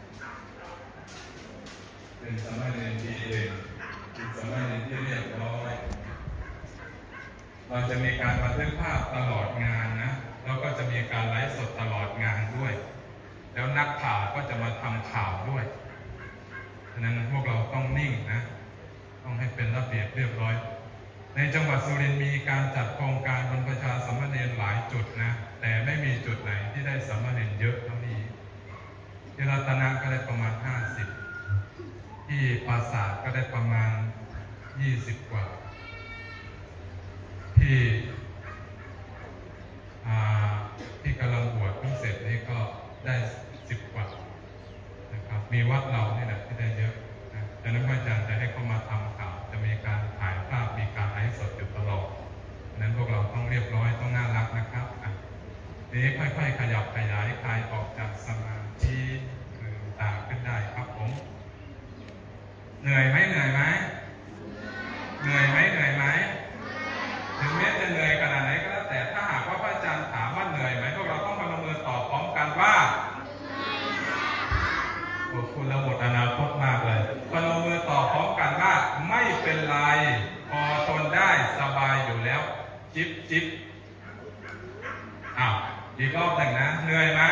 เป็นสมณเณรดีเด่นเป็นสมณเณรที่เรียบร้อยเราจะมีการบันทึกภาพตลอดงานนะแล้วก็จะมีการไลฟ์สดตลอดงานด้วยแล้วนักข่าวก็จะมาทำข่าวด้วยฉะนั้นพวกเราต้องนิ่งนะต้องให้เป็นระเบียบเรียบร้อยในจังหวัดสุรินทร์มีการจัดโครงการบรรพชาสามเณรหลายจุดนะแต่ไม่มีจุดไหนที่ได้สามเณรเยอะเท่านี้ที่รัตนะก็ได้ประมาณ50ที่ปราสาทก็ได้ประมาณ20 กว่าที่กำลังบวชเพิ่งเสร็จนี่ก็ได้10 กว่านะครับมีวัดเราเนี่ยนะที่ได้เยอะนะดังนั้นอาจารย์จะให้เข้ามาทำข่าวจะมีการถ่ายภาพมีการไลฟ์สดอยู่ตลอดนั้นพวกเราต้องเรียบร้อยต้องน่ารักนะครับทีนี้ค่อยๆขยับขยายคลายออกจากสมาธิตามขึ้นได้ครับผมเหนื่อยไหมถึงแม้จะเหนื่อยขนาดไหนก็แล้วแต่ถ้าหากว่าพระอาจารย์ถามว่าเหนื่อยไหมพวกเราต้องพนมมือตอบพร้อมกันว่าขอบคุณเราหมดอนาคตมากเลยพนมมือตอบพร้อมกันว่าไม่เป็นไรพอทนได้สบายอยู่แล้วจิ๊บจิ๊บอ้าวอีกรอบหนึ่งนะเหนื่อยไหม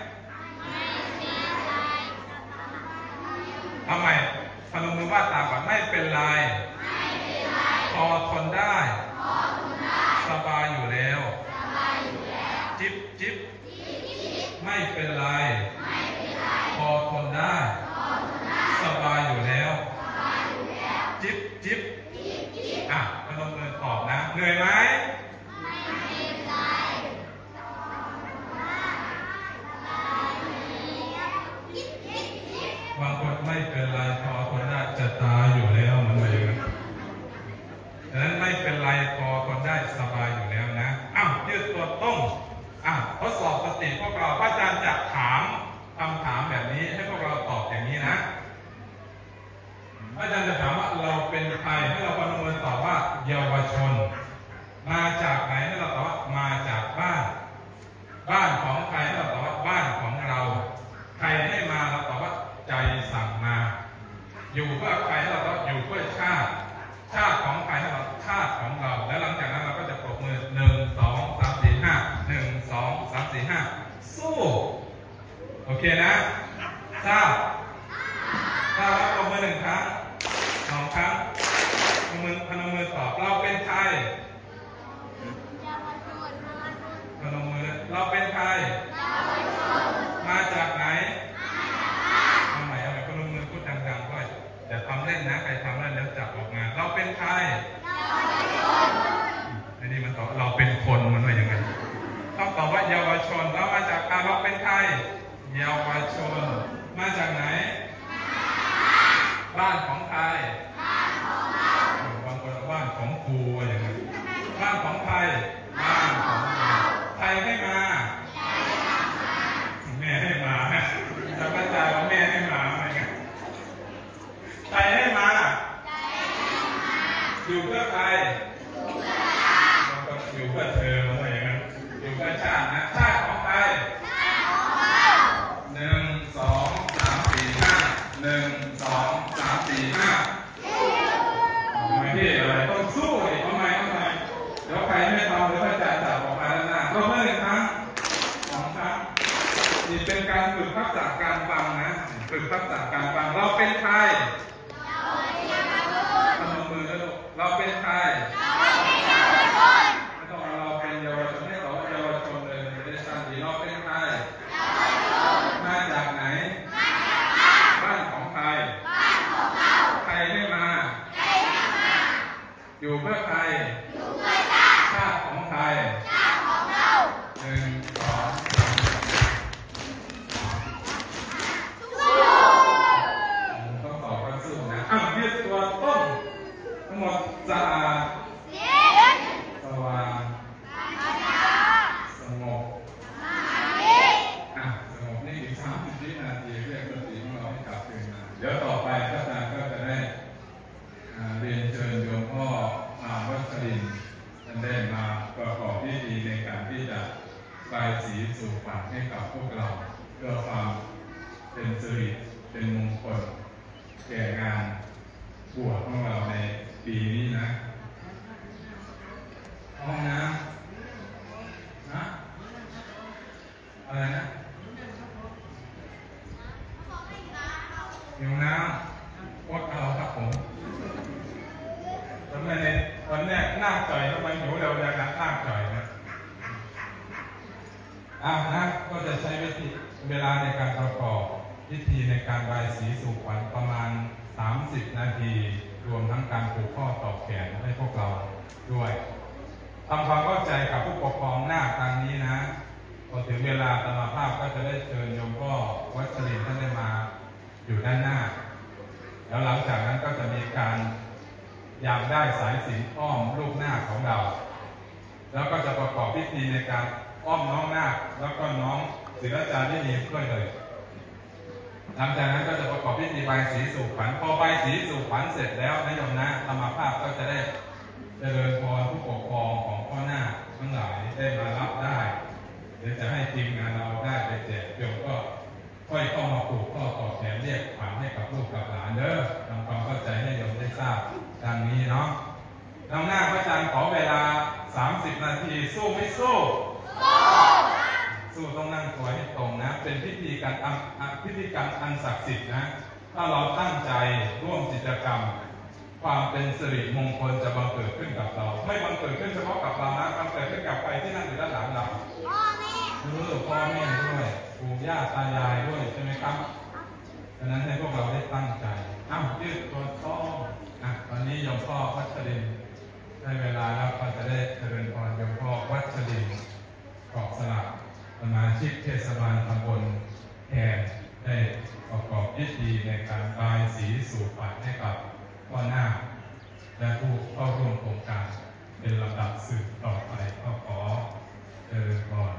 ทำไมพนมมือว่าตามก่อนไม่เป็นไรพอทนได้สบายอยู่แล้วจิ๊บจิ๊บไม่เป็นไรพอทนได้สบายอยู่แล้วจิ๊บจิ๊บอ่ะพนมมือตอบนะเหนื่อยไหมบางคนไม่เป็นไรพอทนได้จะตายอยู่แล้วมันเลยนะดังนั้นไม่เป็นไรพอทนได้สบายอยู่แล้วนะอ้าวยืดตัวตรงทดสอบสติพวกเราพระอาจารย์จะถามคำถามแบบนี้ให้พวกเราตอบอย่างนี้นะพระอาจารย์จะถามว่าเราเป็นใครให้เราพนมมือตอบว่าเยาวชนมาจากไหนให้เราตอบว่ามาจากบ้านของใครให้เราตอบว่าบ้านของเราใครให้มาเราตอบว่าใจสั่งมาอยู่เพื่อใครให้เราตอบอยู่เพื่อชาติของใครให้เราชาติของเราแล้วหลังจากนั้นเราก็จะปรบมือ1 2 3 4 5 1 2 3 4 5สู้โอเคนะทราบแล้วปรบมือ1 ครั้ง2 ครั้งพนมมือตอบเราเป็นใครพนมมือเราเป็นใครมาจากไหนเอาใหม่พนมมือพูดดังๆด้วยแต่ทำเล่นนะใครทำเล่นแล้วจับออกมาเราเป็นใครอันนี้มันตอบเราเป็นคนมันว่าอย่างไรต้องตอบว่าเยาวชนเรามาจากเราเป็นใครเยาวชนมาจากไหนบ้านของใครบางคนบ้านของครูอย่างไรบ้านของใครบ้านของใครให้มาแม่ให้มาจะกระจายว่าแม่ให้มาอะไรเงี้ยใครให้มาอยู่เพื่อใครอยู่เพื่อเธออะไรอย่างเงี้ยอยู่เพื่อชาตินะชาติของใคร1 2 3 4 5 1 2 3 4 5ไม่ที่อะไรต้องสู้ดิทำไมเดี๋ยวใครไม่ทำเดี๋ยวพระอาจารย์จับออกมาด้านหน้าเราไม่1 ครั้ง2 ครั้งนี่เป็นการฝึกทักษะการฟังนะฝึกทักษะการฟังเราเป็นใครพนมมือแล้วเราเป็นใครไม่ต้องเราเป็นเยาวชนให้ตอบว่าเยาวชนเลยไม่ได้สั้นดีเราเป็นใครมาจากไหนบ้านของใครใครให้มาอยู่เพื่อใครชาติของใคร1 2 ต้องตอบว่าสู้นะยืดตัวต้นทั้งหมดสะอาดสว่างสงบสงบนี่อีก30 วินาทีเรียกดนตรีของเราให้กลับคืนมาเดี๋ยวต่อไปพระอาจารย์ก็จะได้เรียนเชิญโยมพ่อวัชรินทร์ท่านได้มาประกอบพิธีในการที่จะบายสีสู่ขวัญให้กับพวกเราเพื่อความเป็นสิริเป็นมงคลแก่งานบวชของเราในปีนี้นะห้องน้ำนะอะไรนะหิวน้ำวัดเอาครับผมทำไมในวันแรกนั่งจ่อยทำไมหิวเร็วจังนะนั่งจ่อยนะนะก็จะใช้เวลาในการประกอบพิธีในการบายสีสู่ขวัญประมาณ30 นาทีรวมทั้งการผูกข้อต่อแขนให้พวกเราด้วยทำความเข้าใจกับผู้ปกครองหน้าครั้งนี้นะพอถึงเวลาธรรมภาพก็จะได้เชิญโยมพ่อวัชรินทร์ท่านได้มาอยู่ด้านหน้าแล้วหลังจากนั้นก็จะมีการยามได้สายสิญจน์อ้อมลูกหน้าของเราแล้วก็จะประกอบพิธีในการอ้อมน้องหน้าแล้วก็น้องศิลาจารย์ที่มีด้วยเลยหลังจากนั้นก็จะประกอบพิธีบายสีสู่ขวัญพอบายสีสู่ขวัญเสร็จแล้วนะโยมนะธรรมภาพก็จะได้เจริญพรผู้ปกครองของพ่อหน้าทั้งหลายได้มารับได้เดี๋ยวจะให้ทีมงานเราได้ไปแจกโยมก็ค่อยเข้ามาปลูกข้อต่อแขนเรียกขวัญให้กับลูกกับหลานเด้อทำความเข้าใจให้โยมได้ทราบดังนี้เนาะนำหน้าพระอาจารย์ขอเวลา30 นาทีสู้ไม่สู้สู้ต้องนั่งตัวให้ตรงนะเป็นพิธีกรรมอันศักดิ์สิทธิ์นะถ้าเราตั้งใจร่วมกิจกรรมความเป็นสิริมงคลจะบังเกิดขึ้นกับเราไม่บังเกิดขึ้นเฉพาะกับเรานะบังเกิดขึ้นกับใครที่นั่งอยู่ด้านหลังเราพ่อแม่ด้วยปู่ย่าตายายด้วยใช่ไหมครับดังนั้นให้พวกเราได้ตั้งใจยืดตัวต้องตอนนี้โยมพ่อวัชรินทร์ได้เวลาแล้วก็จะได้เจริญพรโยมพ่อวัชรินทร์กอกสลักสมาชิกเทศบาลตำบลแคนได้ประกอบพิธีในการบายสีสู่ปัดให้กับพ่อหน้าและผู้เข้าร่วมโครงการเป็นลำดับสืบต่อไปก็ขอเจริญพร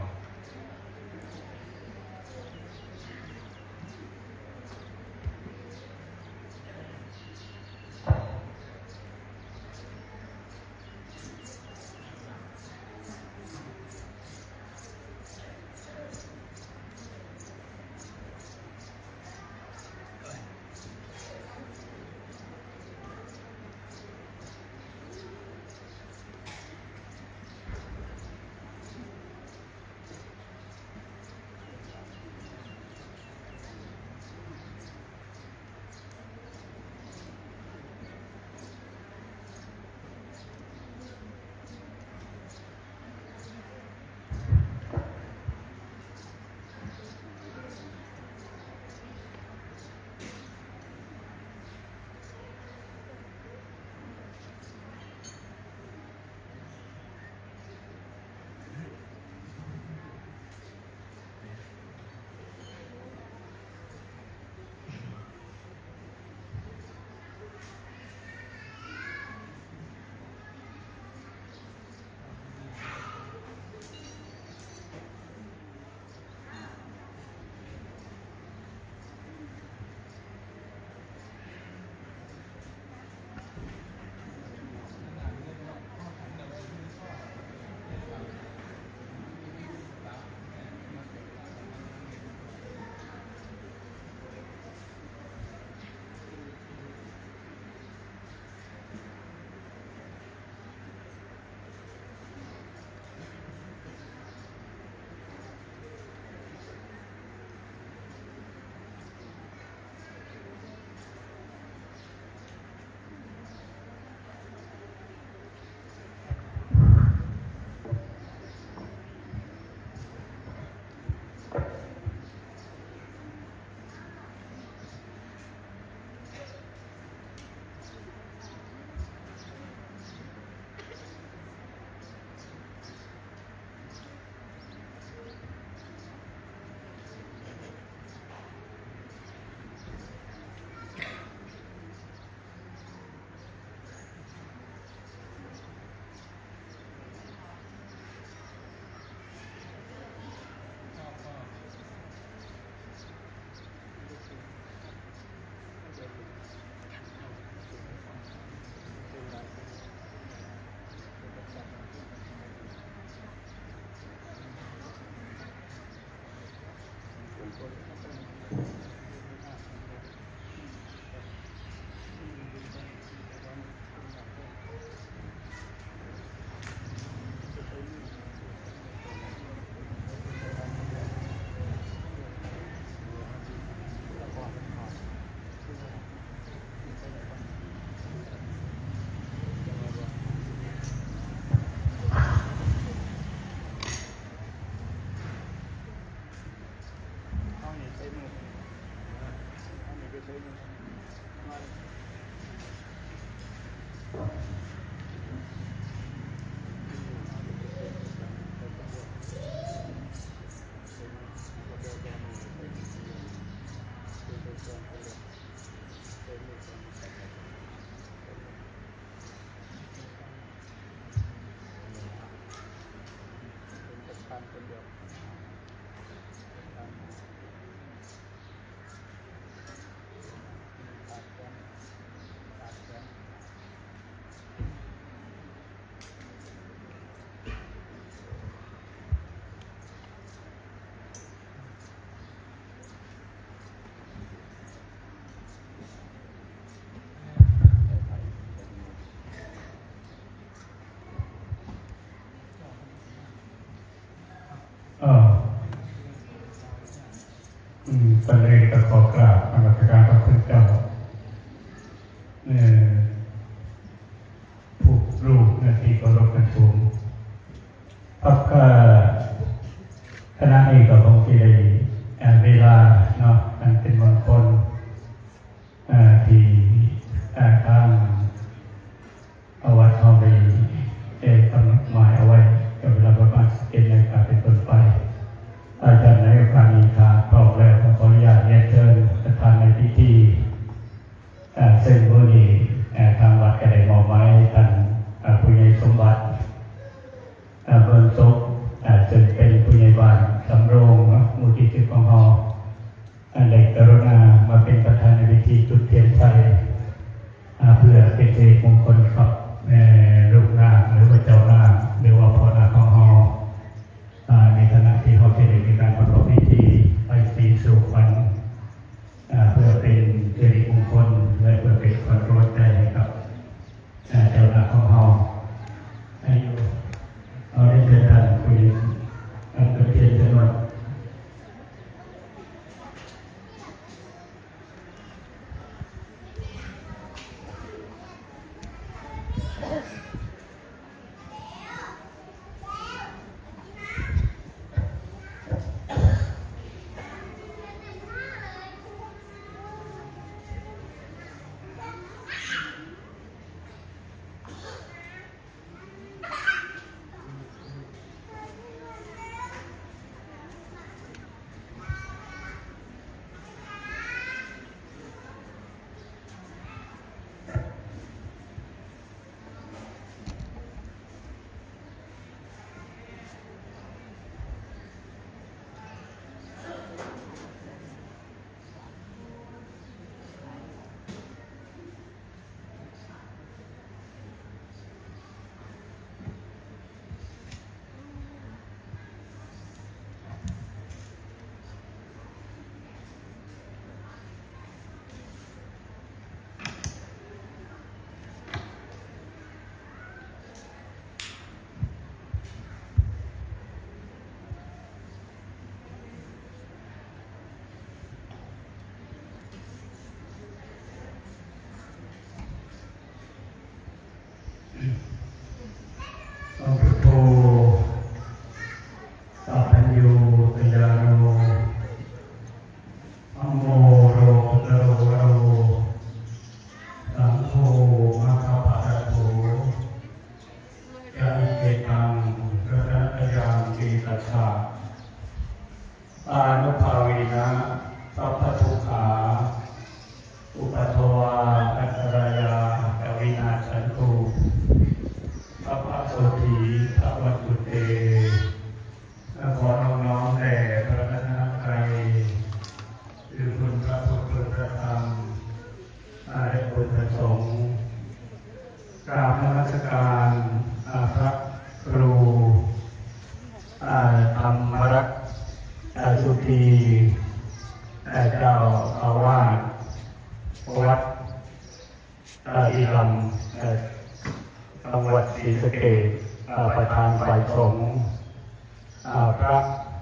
คนเรียนก็ขอกราบนมัสการพระคุณเจ้าผู้รูปนาทีเคารพกันสูงพักคณะนี้ก็คงที่ได้เวลาเนาะมันเป็นบางคนที่ทางเอาวัดเอาไปกำหนดหมายเอาไว้กับเวลาประมาณ11 นาฬิกาเป็นต้นไปอาจารย์ในการมีทางพร้อมแล้วขออนุญาตเรียนเชิญประธานในพิธีซึ่งผู้นี้ทางวัดก็ได้มอบหมายท่านผู้ใหญ่สมบัติเบื้องต้นซึ่งเป็นผู้ใหญ่บ้านสำโรงหมู่ที่10ของเราได้กรุณามาเป็นประธานในพิธีจุดเทียนชัยเพื่อเป็นสิริมงคลกับลูกนางหรือว่าเจ้านางหรือว่าพ่อนางของเราในขณะที่เขาจะได้มีการประกอบพิธีไปสีสู่ขวัญเพื่อเป็นสิริมงคลและเพื่อเป็นความรอดได้กับเจ้านางของเราอายุเอาได้เจอท่านคุยจุดเทียนจำนวนพุทโธสัพพัญญูตยาโนอัมโมโรตโรวโรสังโฆมะคะปะทะโธยะอิเกตังระดัตยังตีตัสสะอานุภาวินะสัพพทุกขาอุปัฏฐวาอัตตรายาอวินาศสันตุพระพระโสธีพระวัตถุเตขอน้อมแด่พระรัตนตรัยคือคุณพระพุทธพระธรรมและคุณพระสงฆ์กราบนมัสการพระครูธรรมรัตน์สุธีเจ้าอาวาสวัดอิรัมจังหวัดศรีสะเกษประธานฝ่ายสงฆ์พระ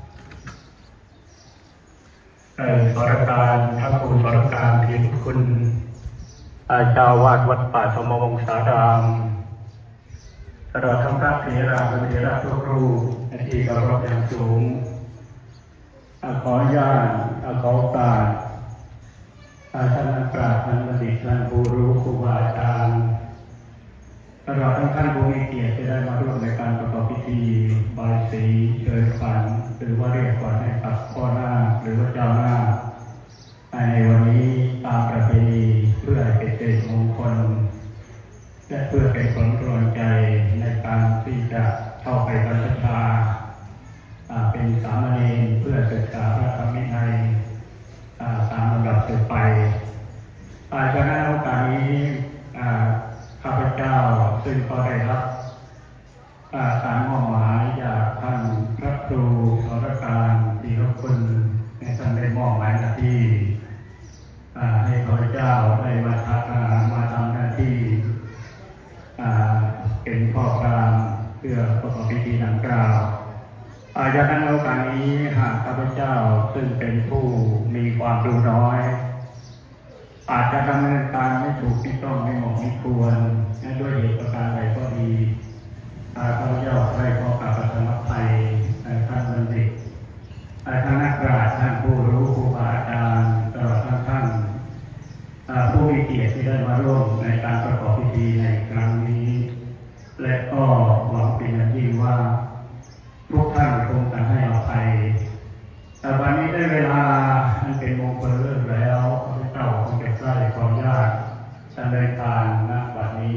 บริการพระคุณบริการยินคุณเจ้าวาดวัดป่าธรรมวงศารามตลอดทั้งพระเถระและเถระทุกรูปที่เคารพอย่างสูงขออนุญาตขอโอกาสท่านนักปราชญ์ท่านบัณฑิตท่านผู้รู้ครูบาอาจารย์ตลอดทั้งท่านผู้มีเกียรติที่ได้มาร่วมในการประกอบพิธีบายสีเชิญขวัญหรือว่าเรียกขวัญให้กับพ่อหน้าหรือว่าเจ้าหน้าในวันนี้ตามประเพณีเพื่อเป็นสิริมงคลและเพื่อเป็นผลกำลังใจในการที่จะเข้าไปบรรพชาเป็นสามเณรเพื่อศึกษาพระธรรมวินัยตามลำดับต่อไปจะในโอกาสนี้ข้าพเจ้าซึ่งก็ได้รับการมอบหมายจากท่านพระครูสรการดีรคุณในท่านได้มอบหมายหน้าที่ให้ข้าพเจ้าได้มาทำหน้าที่เป็นพ่อกลางเพื่อประกอบพิธีดังกล่าวดังนั้นโอกาสนี้หากข้าพเจ้าซึ่งเป็นผู้มีความรู้น้อยอาจจะดำเนินการไม่ถูกไม่ต้องไม่เหมาะไม่ควรด้วยเหตุประการใดก็ดีข้าพเจ้าได้ขอกราบขออภัยท่านบัณฑิตท่านนักปราชญ์ท่านผู้รู้ครูบาอาจารย์ตลอดทั้งท่านผู้มีเกียรติที่ได้มาร่วมในการประกอบพิธีในครั้งนี้และก็หวังเป็นอย่างยิ่งว่าทุกท่านคงจะให้อภัยแต่วันนี้ได้เวลาอันเป็นมงคลเลิศแล้วพระเจ้าคงจะใกล้ความยากดำเนินการณวันนี้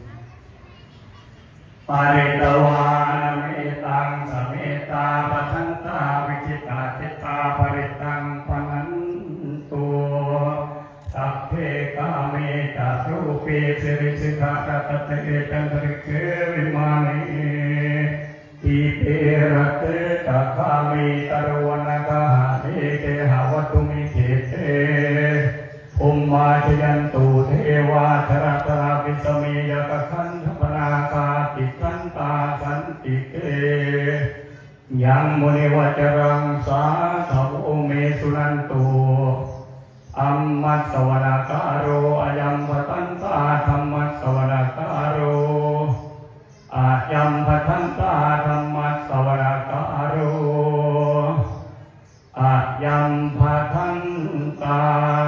ปาริตวานเมตังสเมตาปัทันตาวิจิตาจิตาปริตังปนันตุสัพเพกาเมจัตรูปีสิริสิกาตตะเตจันทริเกวิมานีอิเประเตตะคามิตรวนกะหะเทเกหะวัตุมิเขเตอุมมาชยันตุเทวาชรตราวิสมียกขันธปนากาติขันตาสันติเกยังมุนิวัจรังสาธโวเมสุนันตุอัมมัสสวนาคาโรอายัมปตันตาธรรมัสสวนาคาโรอายัมปตันตาธรรมัสสวนาคาโรอายัมปตันตา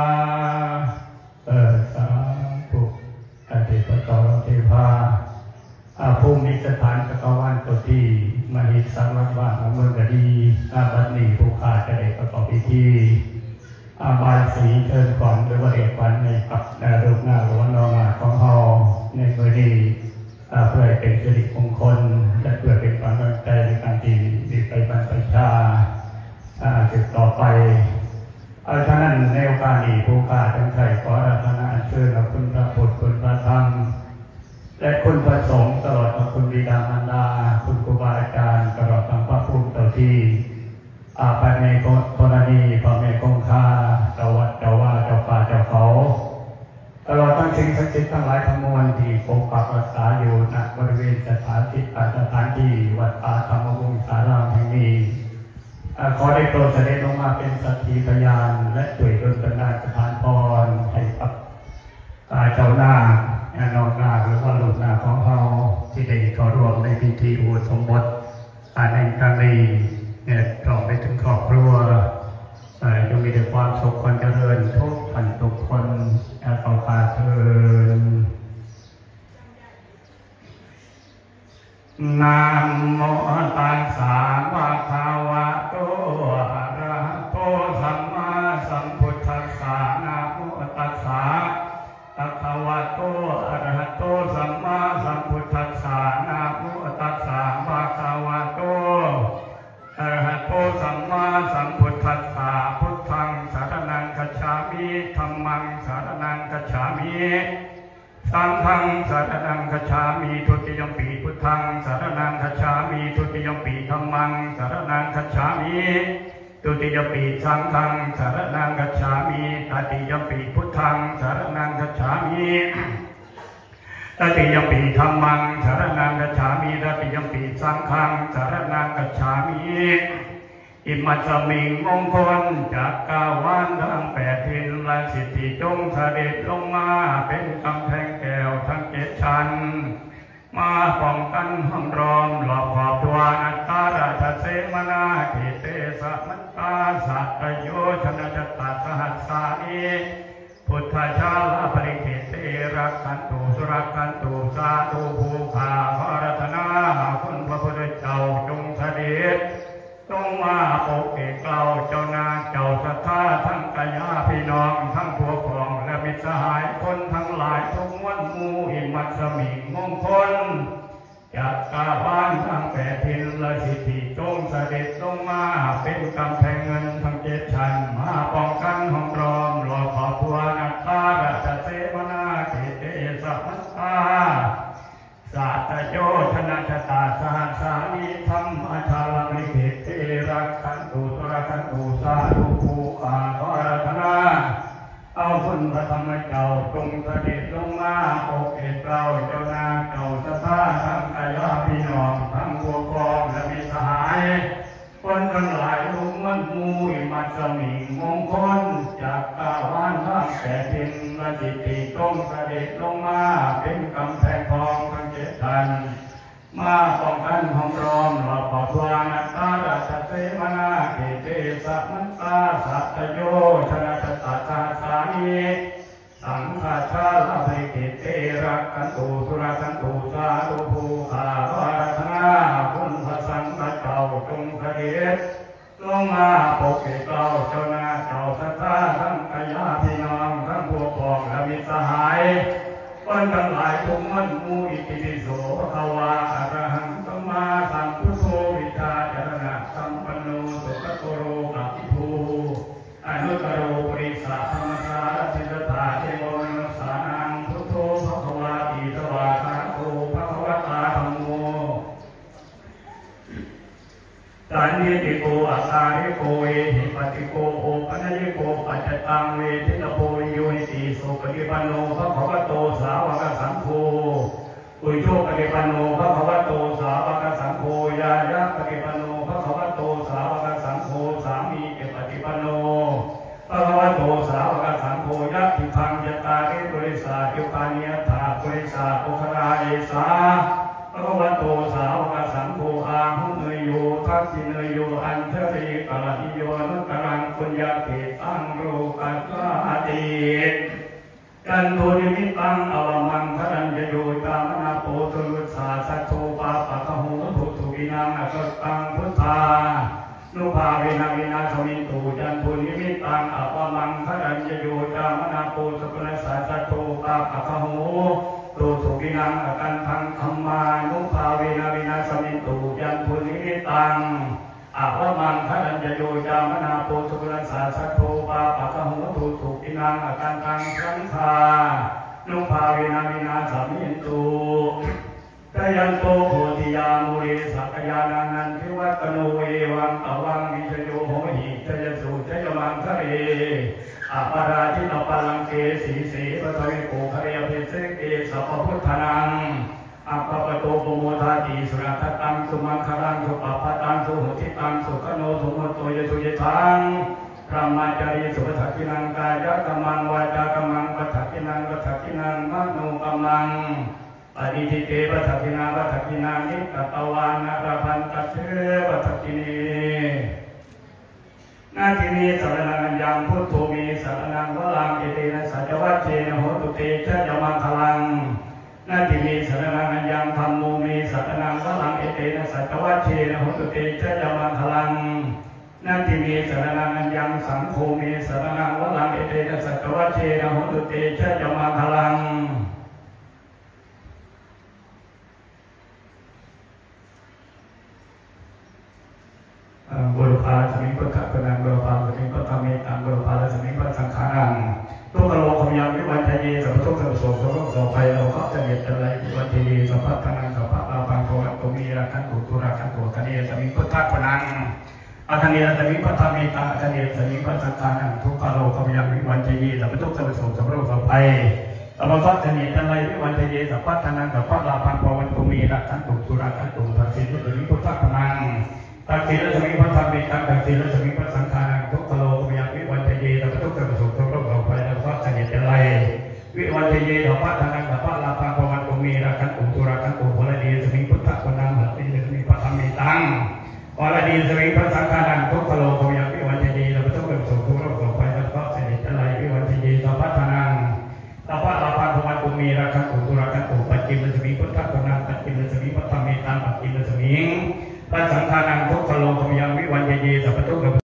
สาธุอธิปโตเทพาผู้มีสถานจักรวาลตัวที่มหิสังวัฏวาเมืองกดีบัดนี้ผู้ข้าจะได้ประกอบพิธีบายสีเชิญก่อนหรือว่าเอกวันในกับรูปหน้าหรือว่านองาของเฮาในเมื่อนี้เพื่อเป็นสิริมงคลและเพื่อเป็นกำลังใจในการที่ดีไปบรรพชาสืบต่อไปฉะนั้นในโอกาสนี้ผู้ข้าทั้งใจขอรัตนาเชิญคุณพระพุทธคุณพระธรรมและคุณพระสงฆ์ตลอดทั้งคุณบิดามารดาคุณครูบาอาจารย์ตลอดทั้งพระภูมิเจ้าที่ภายในกรณีพ่อแม่คงคาเจ้าวัดเจ้าว่าเจ้าป่าเจ้าเขาตลอดทั้งสิ่งศักดิ์สิทธิ์ทั้งหลายทั้งมวลที่ปกปักรักษาอยู่ณบริเวณสถานที่วัดป่าธรรมวงศารามแห่งนี้ขอได้โปรดเสด็จลงมาเป็นสักขีพยานและช่วยดลบันดาลสถานพรให้กับเจ้าหน้านอกหน้าหรือว่าลูกหน้าของเราที่ได้เข้าร่วมในพิธีอุปสมบทในครั้งนี้ต่อไปถึงครอบครัวจงมีแต่ความสุขความเจริญทุกท่านทุกคนต่อไปเถิดนะโมตัสสะภะคะวะโตอะระหะโตสัมมาสัมพุทธัสสะนะโมตัสสะภะคะวะโตอะระหะโตสัมมาสัมพุทธัสสะนะโมตัสสะภะคะวะโตอะระหะโตสัมมาสัมพุทธัสสะพุทธังสรณังคัจฉามิธัมมังสรณังคัจฉามิสังฆังสรณังคัจฉามิทุติยมปีพุทธังสรณังคัจฉามิทุติยมปีธัมมังสรณังคัจฉามิทุติยมปีสังฆังสรณังคัจฉามิตติยมปีพุทธังสรณังคัจฉามิตติยมปีธัมมังสรณังคัจฉามิตติยมปีสังฆังสรณังคัจฉามิอิมัสมิงมงคลจากกาวานทั้ง8 ทิศและสิทธิจงเสด็จลงมาเป็นกำแพงแก้วทั้ง7 ชั้นมาป้องกันห้อมล้อมรอบขอบตัวนัตตาราชเสมนาเขเตสะมันตาสัตโยชนะจตสหัสสานีพุทธชาลาภริเขเตรักขันตุสุรักขันตุสาธุภูขาพระรัตนาคุณพระพุทธเจ้าจงเสด็จลงมาปกเกเกลาเจ้านาเจ้าศรัทธาทั้งกัลยาพี่น้องทั้งพวกพ้องและมิตรสหายคนทั้งหลายทุกวันหมู่อิมัสมิงมงคลจากกาบ้านทั้ง8 ทิศและสิทธิจงเสด็จลงมาเป็นกำแพงเงินทั้ง7 ชั้นมาป้องกันห้อมล้อมรอบขอบตัวนักตาราชเสมนาเขเตสะมัสตาสัตโยชนะชะตาสหัสสานีธรรมชาลังลิเขเตรักขันตุสุรักขันตุสาธุภูขาขอรัตนาเอาคุณพระธรรมเจ้าจงเสด็จลงมาปกเกเกลาเจ้านาเจ้าศรัทธาทั้งกัลยาพี่น้องทั้งพวกพ้องและมิตรสหายคมาป้องกันห้องร้อมหลอดปอดวานัตตาดัชเตมนาเกเตสะมันตาสัตโยชนะชะตาตาสานีสังฆาชาลาภิเกเตรักขันตุสุรขันตุสาธุภูขาวารัตนาคุณพระสังฆเจ้าจงพระเดชลงมาปกเกเจ้าเจ้านาเจ้าสัทธาทั้งกายาพี่น้องทั้งพวกพ้องและมิตรสหายคนทั้งหลายทุกมันมูอิติปิโสภควาอะระหังสัมมาสัมพุทโธวิชาจารณะสัมปันโนสุขโตโรกัปปิภูอนุตตโรปริสัทธรรมสารทิฏฐาเทโมนุสานังพุทโธภควาติสวากขาโตภควตาธัมโมสันนิติโกอาคาริโกเอหิปติโกโอปัญญิโกปัจจตังเวทิตโพวิโยหิติสุปฏิปันโนภควโตสาวกสังโฆอุโชปฏิปันโนภควโตสาวกสังโฆยายะปฏิปันโนภควโตสาวกสังโฆสามีเกปฏิปันโนภควโตสาวกสังโฆยะทิพังยตาริบริสาจุปานิยถาบริสาปุคราเอสาภควโตสาวกสังโฆอาหุเนยโยทักษิเนยโยอันเทริกาลิโยนุตรังปุญญาเกตังโรกัสสาติกันโทนิมิตังอวมังครัญญโยตามนาโปตุลุสาสัทโธปาปะคะโหทุตุวินังอสตังพุทธานุภาเวนะวินาสมิตุจันโทนิมิตังอวมังครัญญโยตามนาโปตุลุสาสัทโธปาปะคะโหตุตุวินังอกันทังธัมมานุภาเวนะวินาสมิตุจันโทนิมิตังอวมังครัญญโยตามนาโปตุลุสาสัทโธปาปะคะโหตุตุวินังอกันทังสังฆานุภาเวนะวินาสมิตุกยันโตโพธิยามุเรสักยานันทิวัตโนเอวังตวังวิจโยโหหิจยสุจยมังคะเรอาปาราชิตปาลังเกสีเสปะทวิโกคะเรเปเสเกสัพพุทธานังอัปปะโตปโมทาติสุรัตตังสุมังคลังสุปปะตังสุหุติตังสุขโนสุโมโตยสุยทังพระมาจารีสุปทักขินังกายกัมมังวาจากัมมังปัฏฐกินังปัฏฐกินังมโนกัมมังปฏิทิเตปัฏฐกินาปัฏฐกินานิกัตตวานาราพันตัสเสปัฏฐกินีนาทินีสารนังยังพุทโธมีสารนังวลังเอเตนะสัจวัชเชนะโหตุเตชะยมังคลังนาทินีสารนังยังธรรมโมมีสารนังวลังเอเตนะสัจวัชเชนะโหตุเตชะยมังคลังนาทินีสารนังยังสังโฆมีสารนังวลังเอเตนะสัจวัชเชนะโหตุเตชะยมังคลังบุรพาสมิงพุทธะปนังบุรพาสมิงพุทธะเมตังบุรพาสมิงพุทธสังขารังทุกขโลกขมยังวิวันทะเยสัพพุทธะโสสัพพุทธะภัยเราเขาจะเหตุอะไรวิวันทะเยสัพพะทานังสัพพะอาภังโทอัตโตมีรักันตุตุรักันตุคะเนสมิงพุทธะปนังอัตเนสมิงพุทธะเมตังอัตเนสมิงพุทธสังขารังทุกขโลกขมยังวิวันทะเยสัพพุทธะโสสัพพุทธะภัยสัพพะทะเนอะไรวิวันทะเยสัพพะทานังสัพพะอาภังโทอัตโตมีรักันตุตุรักันตุทักษิณมิงพุทธะปนังตักศีลสมิงพระธรรมิตังตักศีลสมิงพระสังฆานังทุกขโลกยังวิวันเทเยสัพพุทธะสุขทุกโลกเราไปแล้วก็จะเหตุอะไรวิวันเทเยสัพพะทานังสัพพะลาภังปวันตุมีรักันตุตุรักันตุพลดีสมิงพุทธะปนังหัตถิสมิงพระธรรมิตังพลดีสมิงพระสังฆานังทุกขโลกยังวิวันเทเยสัพพุทธะสุขทุกโลกเราไปแล้วก็จะเหตุอะไรวิวันเทเยสัพพะทานังสัพพะลาภังปวันตุมีรักันตุตุรักันตุปัจจิมสมิงพุทธะปนังปัจจิมสมิงพระธรรมิตังปัจจิมสมิงพระสังฆานังทุกขโลกยังวิวันเยสัพพะทุก